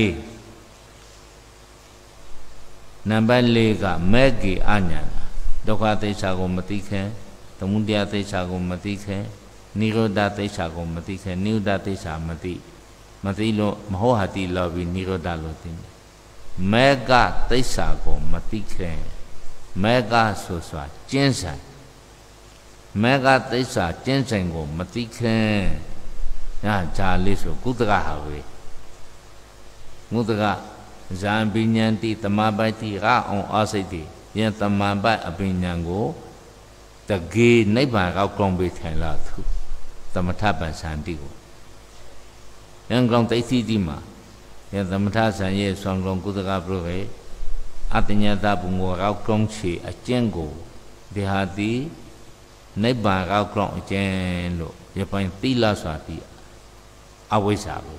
ကမေဂီအညာဏဒုက္ခသစ္စာကိုမသိခင်သမုဒယသစ္စာကိုမသိခင်နိရောဓသိစ္စာကိုမသိခဲ့နိရောဓသိစ္စာမသိလို့မဟုတ်ဟာတိလောပြီးနိရောဓလို့သိတယ်မေဃသိစ္စာကိုမသိခဲ့မေဃဆိုစွာကျင့်ဆိုင်မေဃသိစ္စာကျင့်ဆိုင်ကိုမသိခဲ့ညာဂျာလေးဆိုကုသကဟာဝေငုတကဇံပညာတိတမပိုက်တိရအောင်အစိတ်တိယံတမန်ပိုက်အပညာကိုတကေနိဗ္ဗာန်ကောက်ကောင်းပေးထိုင်လာသူသမထပန်စံတိကိုယံကောင်းသိသိတိမှာယံသမထဆံရဲ့ဆွမ်းကောင်းကုသကပြုရဲ့အတညတဘုံကိုကောက်ကောင်းချေအကျင့်ကိုဒီဟာတိနိဗ္ဗာန်ကောက်ကောင်းအကျင့်လို့ရပိုင်သီလစွာတိအဝိဇ္ဇာပဲ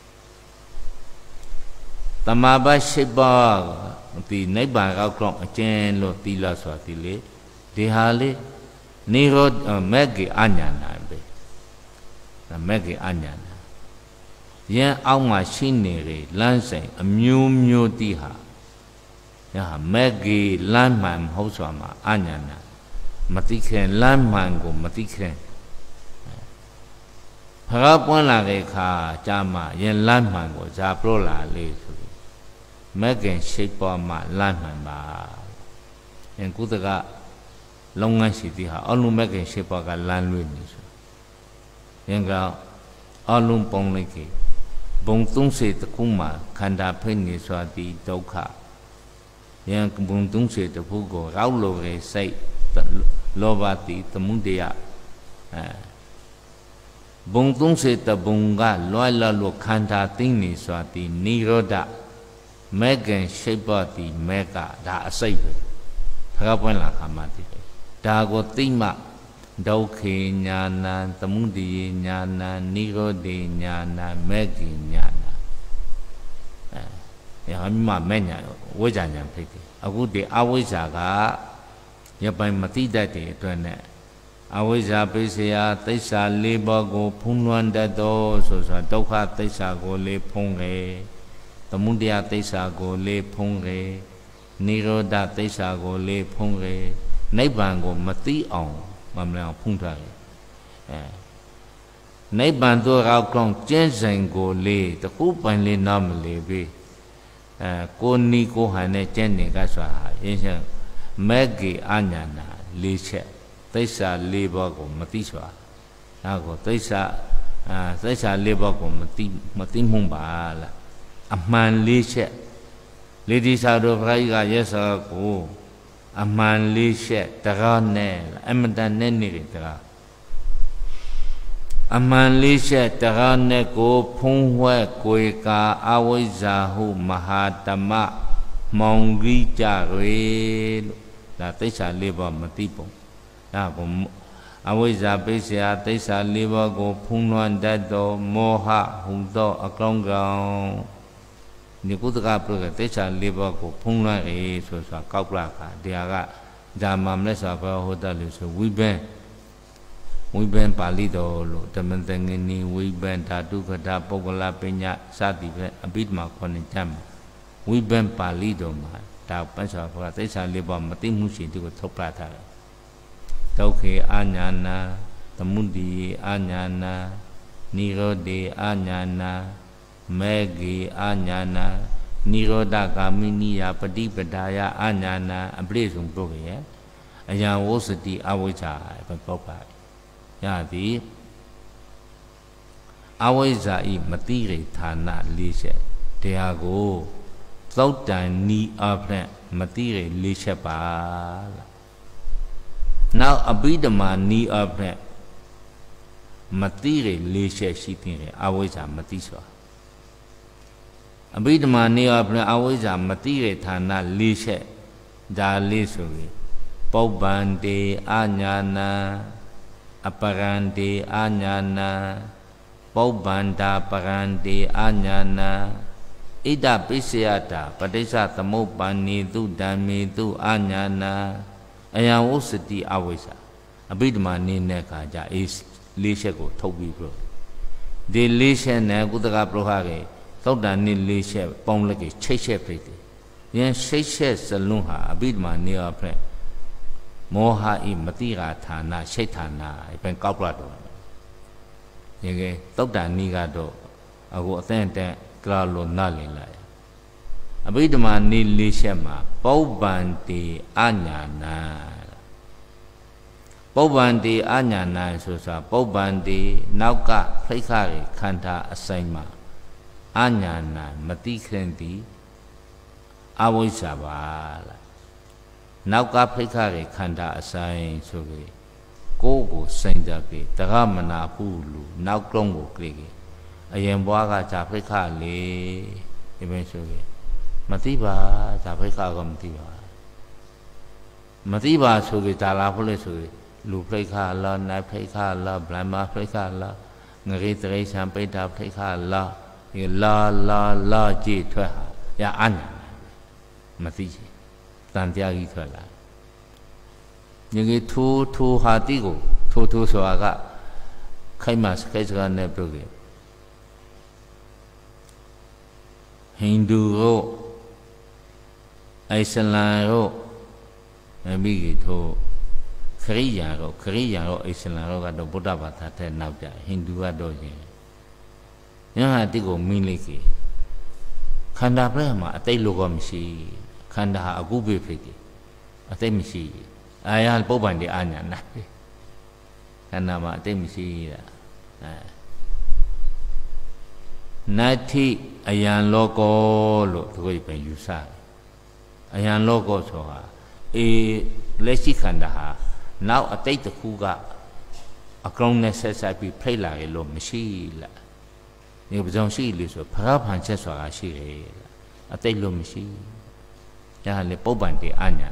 တမဘရှိပါဒီနိဗ္ဗာန်ကောက်ကောင်းအကျင့်လို့သီလစွာတိလေဒီဟာလေနိရောဓမဂ္ဂေအညာဏပဲမဂ္ဂေအညာဏယံအောက်မှာရှိနေလေလမ်းဆိုင်အမျိုးမျိုးတိဟာယဟာမဂ္ဂေလမ်းမှန်မဟုတ်စွာမှာအညာဏမသိခင်လမ်းမှန်ကိုမသိခင်ဖရာပွင့်လာတဲ့အခါကြာမှယံလမ်းမှန်ကိုဇာပလို့လာလေဆိုပြီးမဂ္ဂင်ရှိပေါ်မှလမ်းမှန်ပါယံကုသကလုပ်ငန်းရှိသည်ဟာအလုံးမဂ္ဂင်ရှိပေါ်ကလမ်းလွေးနေဆိုယံကအလုံးပုံလိုက်ကြီးဘုံ30တခုမှခန္ဓာဖိနေစွာသည်ဒုက္ခယံဘုံ30တခုကိုရောက်လို့ရဲ့စိတ်လောဘတိသမုဒယဘုံ30တဘုံကလွိုင်းလာလို့ခန္ဓာသိနေစွာသည်နိရောဓမေကံရှိပတိမေကဒါအစိတ်ပဲဖခပွင့်လာခါမှတည်တယ်ဒါကိုသိမှဒုက္ခေညာဏသမုဒယညာဏနိရောဓေညာဏမေကိညာဏဟာမြမမဲ့ညာဝိဇ္ဇာညာဖြစ်တယ်အခုဒီအဝိဇ္ဇာကရပိုင်မတိတတ်တဲ့အတွက်နဲ့အဝိဇ္ဇာပိစေယသိစ္စာ၄ပါးကိုဖုံးလွှမ်းတတ်သောဆိုစွာဒုက္ခသိစ္စာကိုလေးဖုံးခဲ့သမုဒယသိစ္စာကိုလေးဖုံးခဲ့နိရောဓသိစ္စာကိုလေးဖုံးခဲ့နိဗ္ဗာန်ကိုမသိအောင်မမလန်ဖုံးထားတယ်နိဗ္ဗာန်တို့ရောက်ကောင်းကျင့်စဉ်ကိုလေးတခုပိုင်လေးနားမလေးပြီကိုနီကိုဟန်နဲ့ကျင့်နေကစွာအင်းရှင်မဂ္ဂေအညာဏ၄ချက်သိစ္စာ၄ပါးကိုမသိစွာဒါကိုသိစ္စာ၄ပါးကိုမသိမှုပါလားအမှန်၄ချက်လေဒီစာတို့ဘုရားကြီးကရက်စာကိုအမှန်၄ချက်တရားနဲ့အမတန်နဲ့နေတယ်တရားအမှန်၄ချက်တရားနဲ့ကိုဖုံးဝဲကိုယ်ကာအဝိဇ္ဇာဟုမဟာတမမောင်ကြီးကြရေလို့ဒါသိစ္စာ၄ပါးမသိပုံဒါကိုအဝိဇ္ဇာပိစ္ဆရာသိစ္စာ၄ပါးကိုဖုံးလွှမ်းတတ်သောမောဟဟုသောအကောင်းကောင်ဒီကုသကပြုကသိစ္စာ၄ပါးကိုဖုံးလွှမ်းဆိုစွာကောက်ပလာခါတရားကဓမ္မမလက်စွာဘဟောတလို့ဆိုဝိဘန်ပါဠိတော်လို့ဓမ္မတငင်းနီဝိဘန်ဓာတုခတာပုဂ္ဂလပညာစသည်ဖြင့်အဘိဓမ္မာခေါ်နေကြမှာဝိဘန်ပါဠိတော်မှာဒါပန်းစွာဘုရားသိစ္စာ၄ပါးမသိမှုရှိသူကိုထုတ်ပြထားတယ်ဒုက္ခေအညာဏသမုဒိယေအညာဏနိရောဓေအညာဏမေဂေအညာဏနိရောဓဂာမိနိယပฏิပဒါယအညာဏအပရိဆုံးပုဂ္ဂရဲ့အယံဝုစတိအဝိဇ္ဇာပဲပုပ္ပါရသည်အဝိဇ္ဇာဤမတိရိဌာန၄ချက်တရားကိုသောတန်နီအဖက်မတိရိ၄ချက်ပါလားနောက်အဘိဓမ္မာနီအဖက်မတိရိ၄ချက်ရှိသေးတယ်အဝိဇ္ဇာမတိစွာအဘိဓမ္မာနီအဖက်အဝိဇ္ဇာမတိရိဌာန၄ချက်ဒါလေးဆိုပြီးပုပ္ပန္တေအညာဏအပရန္တေအညာဏပုပ္ပန္တာပရန္တေအညာဏဣဒပိစ္ဆယတာပဋိစ္စသမုပ္ပန္နေတုဓမ္မေတုအညာဏအယံဝုစတိအဝိဇ္ဇာအဘိဓမ္မာနေတဲ့အခါကျ၄ချက်ကိုထုတ်ပြီးပြောဒီ၄ချက်နဲ့ကုသကပရောဟကေသောတာနိ၄ချက်ပေါင်းလက်ကချိတ်ချက်ပြိတယ်ယင်ရှိတ်ချက်စလုံးဟာအဘိဓမ္မာနေအဖက်မောဟဤမတိရာဌာနရှိတ်ဌာနပြန်ကောက်ပြတော့ Yage tokta niga do aku atente klalo nalila. Abidama ni lishema paubanti anyana. Paubanti anyana susa paubanti nauka prekari kanta asaima anyana mati krenti awisabala. Nauka prekari kanta asai sugi kogo senjaki tagamana pulu nauklongo krigi ayemboaga cha prekali iben sugi matiba cha prekaga matiba sugi tala pule sugi lu prekala na prekala brahma prekala ngari tre sampai da prekala la ji thwa ya anya mati tantiagi thwa những thu hà tí của thu xóa cả khai mà cái gì này biểu hiện Hindu ro Islam ro bị cái thu Korea ro Islam ro cái đó Buddha bảo thế nào vậy Hindu cái đó gì những hà tí của mình lấy cái khán đáp đấy mà tại lúc mà mình khán đáp à cũng biết phải cái tại mình ayah poban di anya nah karena mak temisi nati ayan logo lo tu pen yusa ayan logo soha lesi khanda ha now atai ta khu ga akrong ne set sai pi play la ge lo masi la ni bjong si li so phara phan chet so ga si ge atai lo masi ya le poban di anya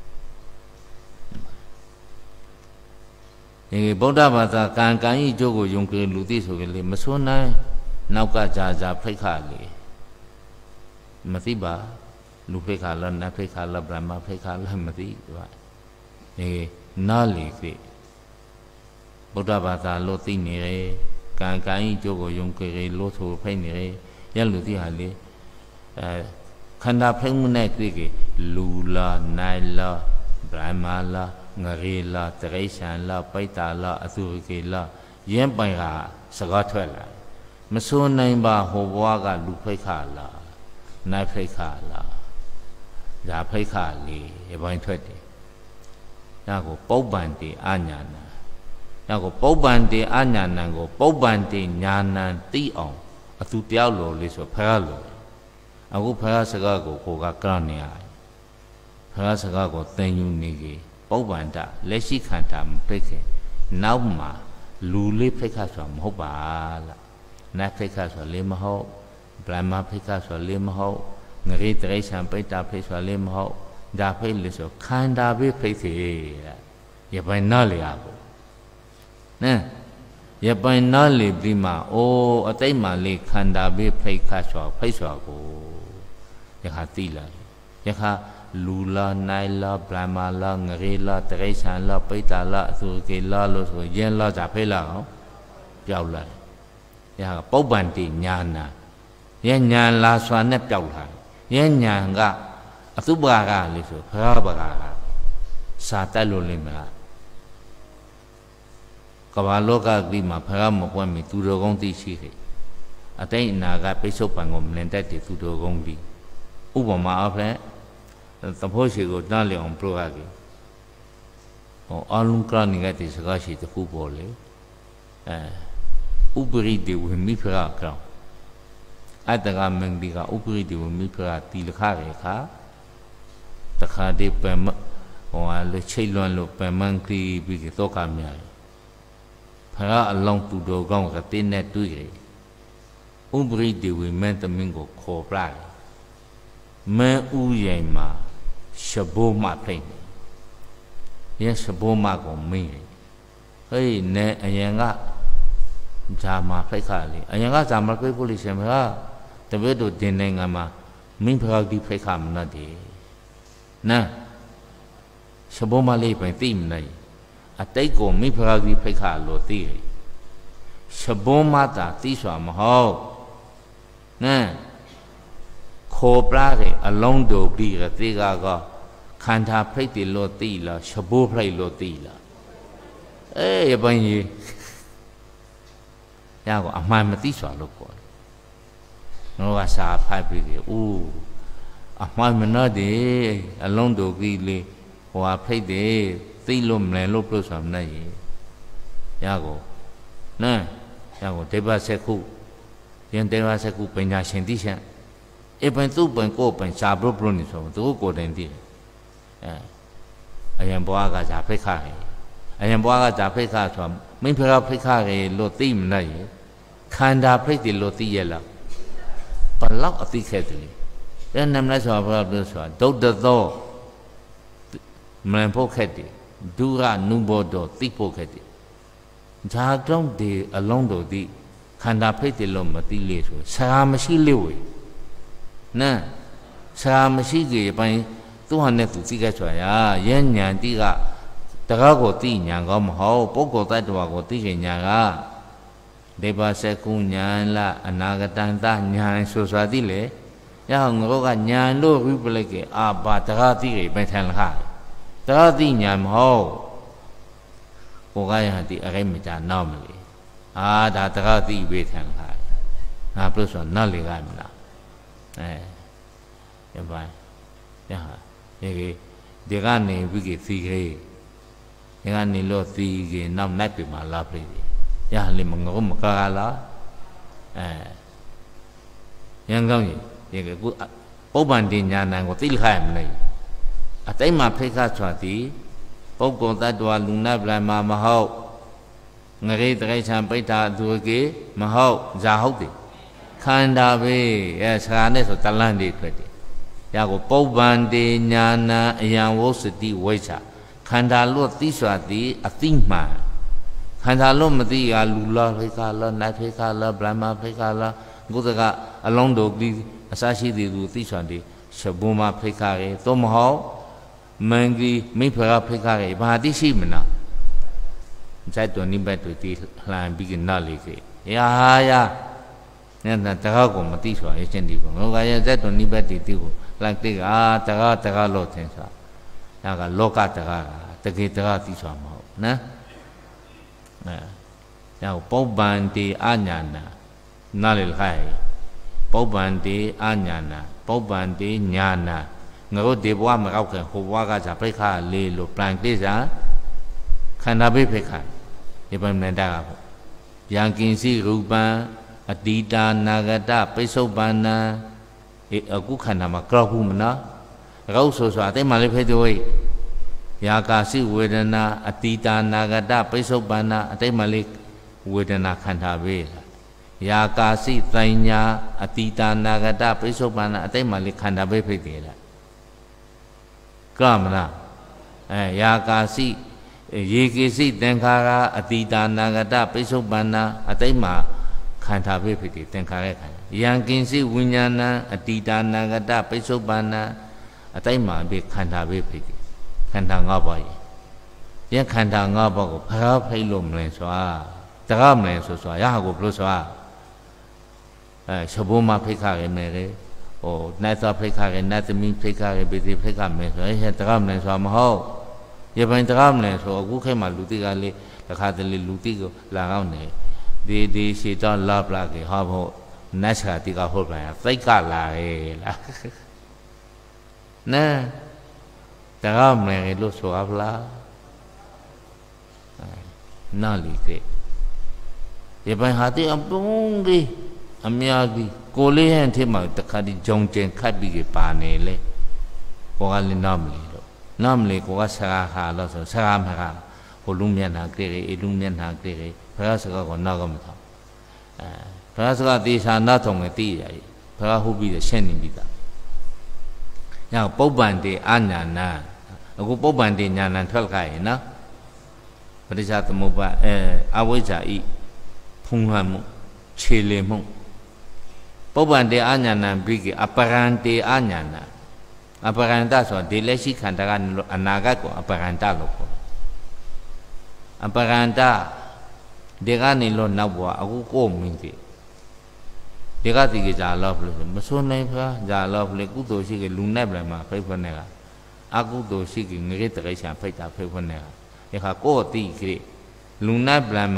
ये बौद्धा भाषा कांकाई जो को यूं के लुटी सो के लिए मसोना नौका जा फेखा ले मतिबा लु फेखा ल न फेखा ल ब्रह्मा फेखा ल मति बा ये ना ले के बौद्धा भाषा लो ती ने रे कांकाई जो को यूं के लो थो फै ने रे या लुटी हा ले खंडा फै मुने के लूला नाइला ब्रह्मा ला ngari la teresan la paita la aturike la yen pai ga saga thwet la maso nai ba ho bwa ga lu phai kha la nai phai kha la ya phai kha le ye pai thwet de ya ko pau ban ti anyana ya ko pau ban ti anyana ko pau ban ti nyanan ti aung atu tyaw lo le so phara lo aku phara saga ko ga kra ne ya phara saga ko tin yu ni ke pauban da leshi khanta mpeke naw ma lu le phekha so ma hob ba la na phekha so le ma ho brahma phekha so le ma ho ngari tre san pai ta phek so le ma ho da phek le so khanda be phek se ya bai na le ya ko na ya bai na le bi ma o atai ma le khanda be phekha so ko ya kha ti la ya kha lula naila brahma la ngari la teresan la paita la su ke la lo so yen la ja phai la ho pyaw la ya pau ban ti nyana yen nyan la swa net pyaw la yen nyan ga atuba ga le so phra ba ga sa tat lo le ma ka ba lo ka ki ma phra mo kwan mi tu do kong ti chi ke atai na ga pai so pan ko mlen tat ti tu do kong ti upama a phra तब हो सी को ना ले हम प्रोगा के और आलू क्रानी का तीस का सी तो खूब बोले ऊपरी देव में फिरा क्रा आज तक हम मंदी का ऊपरी देव में फिरा तील खा रहे खा तखा दे पैम और ले चैलों लो पैमन की भी के तो काम यार फिरा अल्लाह तू दो गांव का तीन ने तू गए ऊपरी देव में तमिंग को खोपला मैं उये मा शबो मा प्लेन ये शबो मा को मी हे ने अयंगा जामा प्ले खा ले अयंगा जामा प्ले पुलिस में हा तबे तो दिन ने मा मी भगा दी प्ले खा मना दे ना शबो मा ले पे ती नहीं अतई को मी भगा दी प्ले खा लो ती शबो मा ता ती स्वा म हो ना खो पला के अलों दो भी के तेगा का खांधा प्लेट ती लो ती ला शबो प्लेट लो ती ला ये बन ya ko amai mati swa lo ko no ga sa phai pi ke o amai mana de along do ki le ho a phai de ti lo mle lo pro swa mna ye ya ko na ya ko deva sekhu yan deva sekhu panya shin ti shan e ban tu ban ko ban sa pro pro ni so tu ko den ti ayan bwa ga ja phai kha he ayan bwa ga ja phai kha so min phra phai kha ke lo ti mna ye khanda phai ti lo ti ye la pa lak a ti khe ti ya nam la so bra pro so dot do mlan pho khe ti du ra nu bo do ti pho khe ti ja dong de along do ti khanda phai ti lo ma ti le so sa ma shi le we na sa ma shi ke pai tu han ne tu ti ke so ya yan nyan ti gaตะกะကိုသိညာကောမဟုတ်ပုဂ္ဂိုလ်တ attva ကိုသိခြင်းညာကဒေဝစကုညာလအနာဂတံတညာဆိုစွာသိလေရဟောငရောကညာလို့ဝိပလိကေအာဘာတကသိကေပဲထန်ခါတကသိညာမဟုတ်ကိုကယဟတိအရိမတာနောက်မလေအာဒါတကသိပဲထန်ခါငါပြလို့ဆိုနောက်လေကမလားရပါရဟာဒီကနေဝိကေသိကေဒီကနေလို့သိကေနောက်နိုင်ပြီမှာလာပြီရဟလေမငုံမကားလားရန်ကောင်းကြီးဒီကုပုပ္ပန္တိညာဏကိုသိခိုင်းမလဲအတိတ်မှာဖိခစွာသည်ပုဂ္ဂိုလ်တ attva လူနာဗလာမဟုတ်ငရေတရိစ္ဆာန်ပိဋ္ဌာသူကေမဟုတ်ဇာဟုတ်တယ်ခန္ဓာပဲဆရာနဲ့ဆိုတလန့်တွေထွက်တယ်ရကိုပုပ္ပန္တိညာဏအယံဝုစတိဝိဇ္ဇာခန္ဓာလို့သိစွာသည်အသိမှန်ခန္ဓာလို့မသိရလူလားဖိခလားနတ်ဖိခလားဗြဟ္မာဖိခလားဘုဒ္ဓကအလုံးတို့ဒီအစရှိသည်သူသိစွာသည်ရှဘုမဖိခရဲသို့မဟုတ်မင်္ဂီမိဖရာဖိခရဲဘာတိရှိမနာဇတ်တော်နိဗ္ဗာန်တို့ဒီလှန်ပြီးကနာလေးကေယာယာနဲ့တကားကိုမသိစွာရဲ့ချင်းဒီကိုငေါကရဲ့ဇတ်တော်နိဗ္ဗာန်ဒီကိုလိုက်တဲ့တကားလို့ထင်စွာဒါကလောကတကားတကယ်တကားသိစွာမဟုတ်နော်ဒါပုပ္ပန္တိအညာဏနားလေခိုင်ပုပ္ပန္တိအညာဏပုပ္ပန္တိညာဏငါတို့ဒီဘဝမကောက်ခင်ဟိုဘဝကじゃဖိခါလေးလို့ပြန်တိစားခန္ဓာပိဖိခါဒီပုံနဲ့တာကယံကင်စီရူပံအတိတာနာဂတပိစုပ္ပန္နအခုခန္ဓာမှာကြောက်ဘူးမနော်ရောက်ဆိုအတိတ်မှလေးဖိတ်တွေယာကာစီဝေဒနာအတိတာနာဂတပိစုပ္ပန္နအတိတ်မှလေးဝေဒနာခန္ဓာပဲယာကာစီတိုင်ညာအတိတာနာဂတပိစုပ္ပန္နအတိတ်မှလေးခန္ဓာပဲဖိတ်တယ်လားကမလားယာကာစီယေကိစီသင်္ခါရအတိတာနာဂတပိစုပ္ပန္နအတိတ်မှခန္ဓာပဲဖိတ်တယ်သင်္ခါရခန္ဓာယံကင်စီဝိညာဏအတိတာနာဂတပိစုပ္ပန္နအတိတ်မှပဲခန္ဓာပဲဖိတ်တယ်ခန္ဓာ၅ပါးရဲ့ခန္ဓာ၅ပါးကိုဖရာဖိတ်လို့မလဲစွာတကားမလဲဆိုစွာရဟကိုဘလို့စွာရှဘုမဖိတ်ခရဲမယ်လေဟိုနတ်သာဖိတ်ခရဲနတ်သမီးဖိတ်ခရဲပိတိဖိတ်ခမယ်ဆိုရင်တကားမလဲစွာမဟုတ်ရပိုင်းတကားမလဲဆိုအခုခေတ်မှာလူတိကလေးတစ်ခါတလေလူတိကိုလာအောင်နေဒီရှေ့တော့လာပလာကေဟာဖို့နတ်စာတိကဟုတ်ပြန်သိတ်ကလာရဲ့လားနဲတကားမလဲလို့ဆိုအပလားနာလီကေရပိုင်းဟာတိအပုံးကြီးအများကြီးကိုလေးဟန်ထဲမှာတခါဒီဂျုံကျင်ခတ်ပြီးကပါနေလေကိုကလည်းနားမလီလို့နားမလီကိုကဆရာဟာလို့ဆိုဆရာမဟာဟိုလူမျက်နှာကြည့်ရလူမျက်နှာကြည့်ရဘုရားစကားကိုနားကမထောက်ဘုရားစကားတေချာနားထုံနဲ့သိရည်ဘုရားဟုတ်ပြီးရှင်းနေပြီသားညပုပ္ပန္တိအညာဏအခုပုပ္ပန္တိညာဏထွက်ခိုင်းရနော်ပရိစ္ဆသမုပ္ပါအဝိဇ္ဇာဤဖုံးလွှမ်းမှုခြေလင်မှုပုပ္ပန္တိအညာဏပြီးကအပရံတေအညာဏအပရံတဆိုဒီလက်ရှိခန္ဓာကအနာဂတ်ကိုအပရံတလို့ခေါ်အပရံတဒီကနေလို့နောက်ဘဝအခုကိုမင်းကြီးဒီကတိကကြာလောက်လို့မစွန်းနိုင်ဖာကြာလောက်လေကုသိုလ်ရှိကလူနဲ့ပြန်မှာဖိတ်ဖွနဲ့ကအကုသိုလ်ရှိကငရေတရိစ္ဆာန်ဖိတ်တာဖိတ်ဖွနဲ့ကဒီခါကိုတိကိလူနဲ့ပြန်မှာ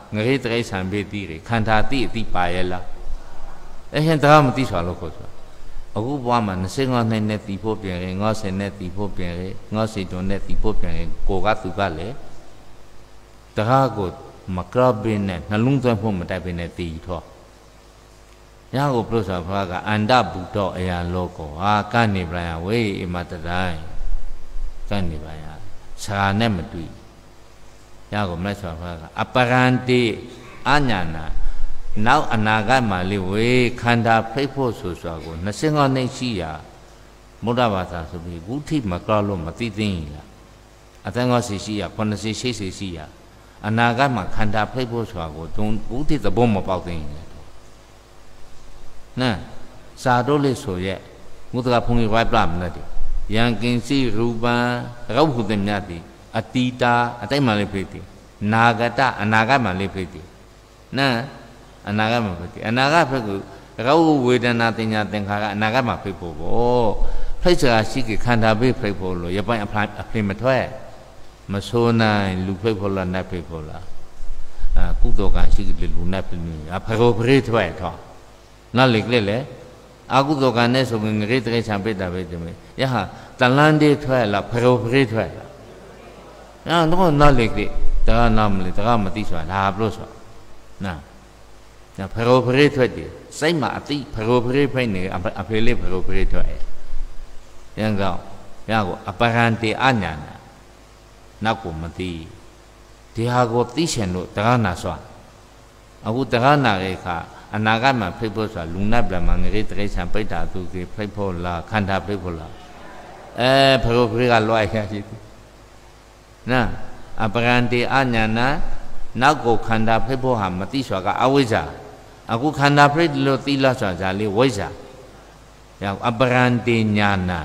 ငရေတရိษံဘေတိတွေခန္ဓာတိအတိပါရဲ့လားအဲ့ဟင်တရားမသိစွာလို့ခေါ်ဆိုအခုဘွားမှာ25နှစ်နဲ့တီဖို့ပြန်ရင်90နဲ့တီဖို့ပြန်ရင်90တွန်းနဲ့တီဖို့ပြန်ရင်ကိုကသူကလည်းတရားကိုမကရဘင်းနဲ့နှလုံးသွင်းဖို့မတိုက်ဘဲနဲ့တီထောညာကိုပြုဆိုဘုရားကအန္တဘုဒ္ဓအရာလောကောဟာကနေပရယဝေးအမတတိုင်းကနေပရယစာနဲ့မတွေ့ညာကိုမြတ်စွာဘုရားကအပရန္တိအညာနာနောက်အနာဂတ်မှာလေဝေခန္ဓာဖိတ်ဖို့ဆိုစွာကို25နှစ်ရှိရာမုဒ္ဒဘာသာဆိုပြီးခုထိမကောက်လို့မသိသိရင်လားအတန်ကောရှိရာ80 80ရှိရာအနာဂတ်မှာခန္ဓာဖိတ်ဖို့ဆိုတာကိုခုထိသဘောမပေါက်သိရင်လားနာစာတို့လေးဆိုရဲ့မုဒ္ဒကဖုန်ကြီးဝိုက်ပလမနဲ့တည်းယံကင်စီရူပံရောက်ဟုသည်မြတ်သည်အတိတာအတိတ်မှလေးဖိတ်သည်နာဂတအနာဂတ်မှလေးဖိတ်သည်နာအနာဂတ်မှာဖိတ်တယ်အနာဂတ်ဖိတ်ကိုရောဝေဒနာတင်ညာသင်္ခါရအနာဂတ်မှာဖိတ်ဖို့ပေါ့ဖိတ်စရာရှိကခန္ဓာဖိတ်ဖိတ်ဖို့လို့ရပိုင်းအဖလင်မထွက်မဆိုးနိုင်လူဖိတ်ဖို့လားနတ်ဖိတ်ဖို့လားကုသိုလ်ကရှိကလူနတ်ဖိတ်နေဖရောပရိထွက်ထောနောက်လေကလေးလေအကုသိုလ်ကနဲ့ဆိုရင်ငရေတရိษံပိတ္တာပဲတမယ်ယဟတလန်းတေးထွက်လားဖရောပရိထွက်လားတော့နောက်လေကလေးတရားနာမလဲတရားမသိစွာဒါဘလို့ဆိုနာဖရောပရိထွက်တယ်စိတ်မှာအတိဖရောပရိဖိတ်နေအဖေလေးဖရောပရိထွက်ရန်ကောရကိုအပရန္တိအညာနာနောက်ကိုမသိဒီဟာကိုသိရှင်လို့တရားနာစွာအခုတရားနာရဲ့ခါအနာဂတ်မှာဖိတ်ဖို့ဆိုတာလူနတ်ဗြဟ္မာငရေတရိษံပိတ္တာသူကေဖိတ်ဖို့လားခန္ဓာဖိတ်ဖို့လားဖရောပရိကလွှဲရရှိတယ်နာအပရန္တိအညာနာနောက်ကိုခန္ဓာဖိတ်ဖို့ဟာမသိစွာကအဝိဇ္ဇာအခုခန္ဓာဖိတ်လို့သိလားဆိုတာလေဝိဇ္ဇာရောက်အပရန္တိညာနာ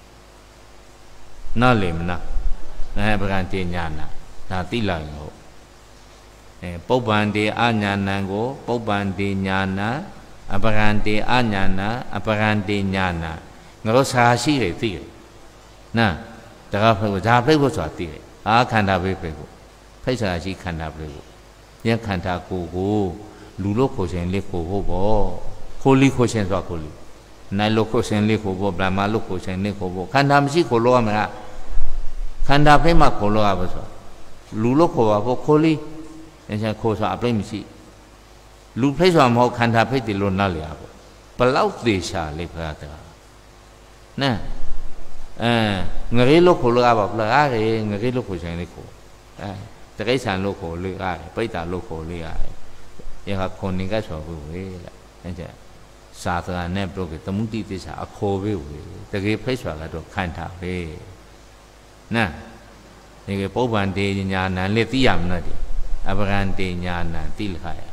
နားလေမနာအပရန္တိညာနာဒါသိလိုက်ဟုတ်ပုပ္ပန္တိအညာဏံကိုပုပ္ပန္တိညာနာအပရန္တိအညာနာအပရန္တိညာနာငါတို့စာရှိတယ်သိတယ်နာတရားဖိတ်ဖို့ဒါဖိတ်ဖို့ဆိုတာသိတယ်ခန္ဓာဖိတ်ဖို့ဖိတ်စာရှိခန္ဓာဖိတ်ဖို့ယခန္ဓာကိုလူလို့ခေါ်ခြင်းလေးကိုဖို့ပေါ့ခိုးလိခေါ်ခြင်းဆိုတာခိုးလိနိုင်လို့ခေါ်ခြင်းလေးကိုပေါ့ဗြဟ္မာလို့ခေါ်ခြင်းလေးကိုပေါ့ခန္ဓာမရှိခေါ်လို့ရမလားခန္ဓာဖိတ်မှခေါ်လို့ရပါဆိုလူလို့ခေါ်ပါဖို့ခိုးလိအင်းခေါ်ဆိုတာအပြိမရှိလူဖိတ်ဆိုတာမဟုတ်ခန္ဓာဖိတ်တယ်လို့နားလည်ရပေါ့ဘလောက်သေးချာလေးဖရာတကားနာငရေလို့ခေါ်လို့ရပါဘလားငရေလို့ခေါ်ခြင်းလေးကိုတရိษံလို့ခေါ်လို့ရတယ်ပိတ္တာလို့ခေါ်လို့ရတယ်ရခခွန်နေကဆိုဘူးဝေးလားအဲ့ကျစာသနာနဲ့ပြုတ်ပြီးတမှုတိသစ္စာအခေါ်ပဲဝေးတကယ်ဖိတ်ဆိုတာကတော့ခန္ဓာပဲနာဒီကပုပ္ပန္တေညာဏံလေးသိရမလားဒီအပရန္တေညာဏံသိလခရ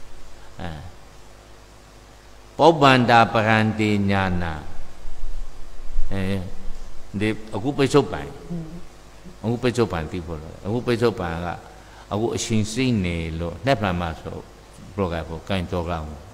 ပုပ္ပန္တာပရန္တေညာဏဒီအခုပိဿုပ္ပံအခုပိဿုပ္ပံသိဖို့လို့အခုပိဿုပ္ပံကအခုအရှင်စိတ်နေလို့နှက်ပံမှာဆိုပရိုဂရမ်ကိုကင်တော်ကောင်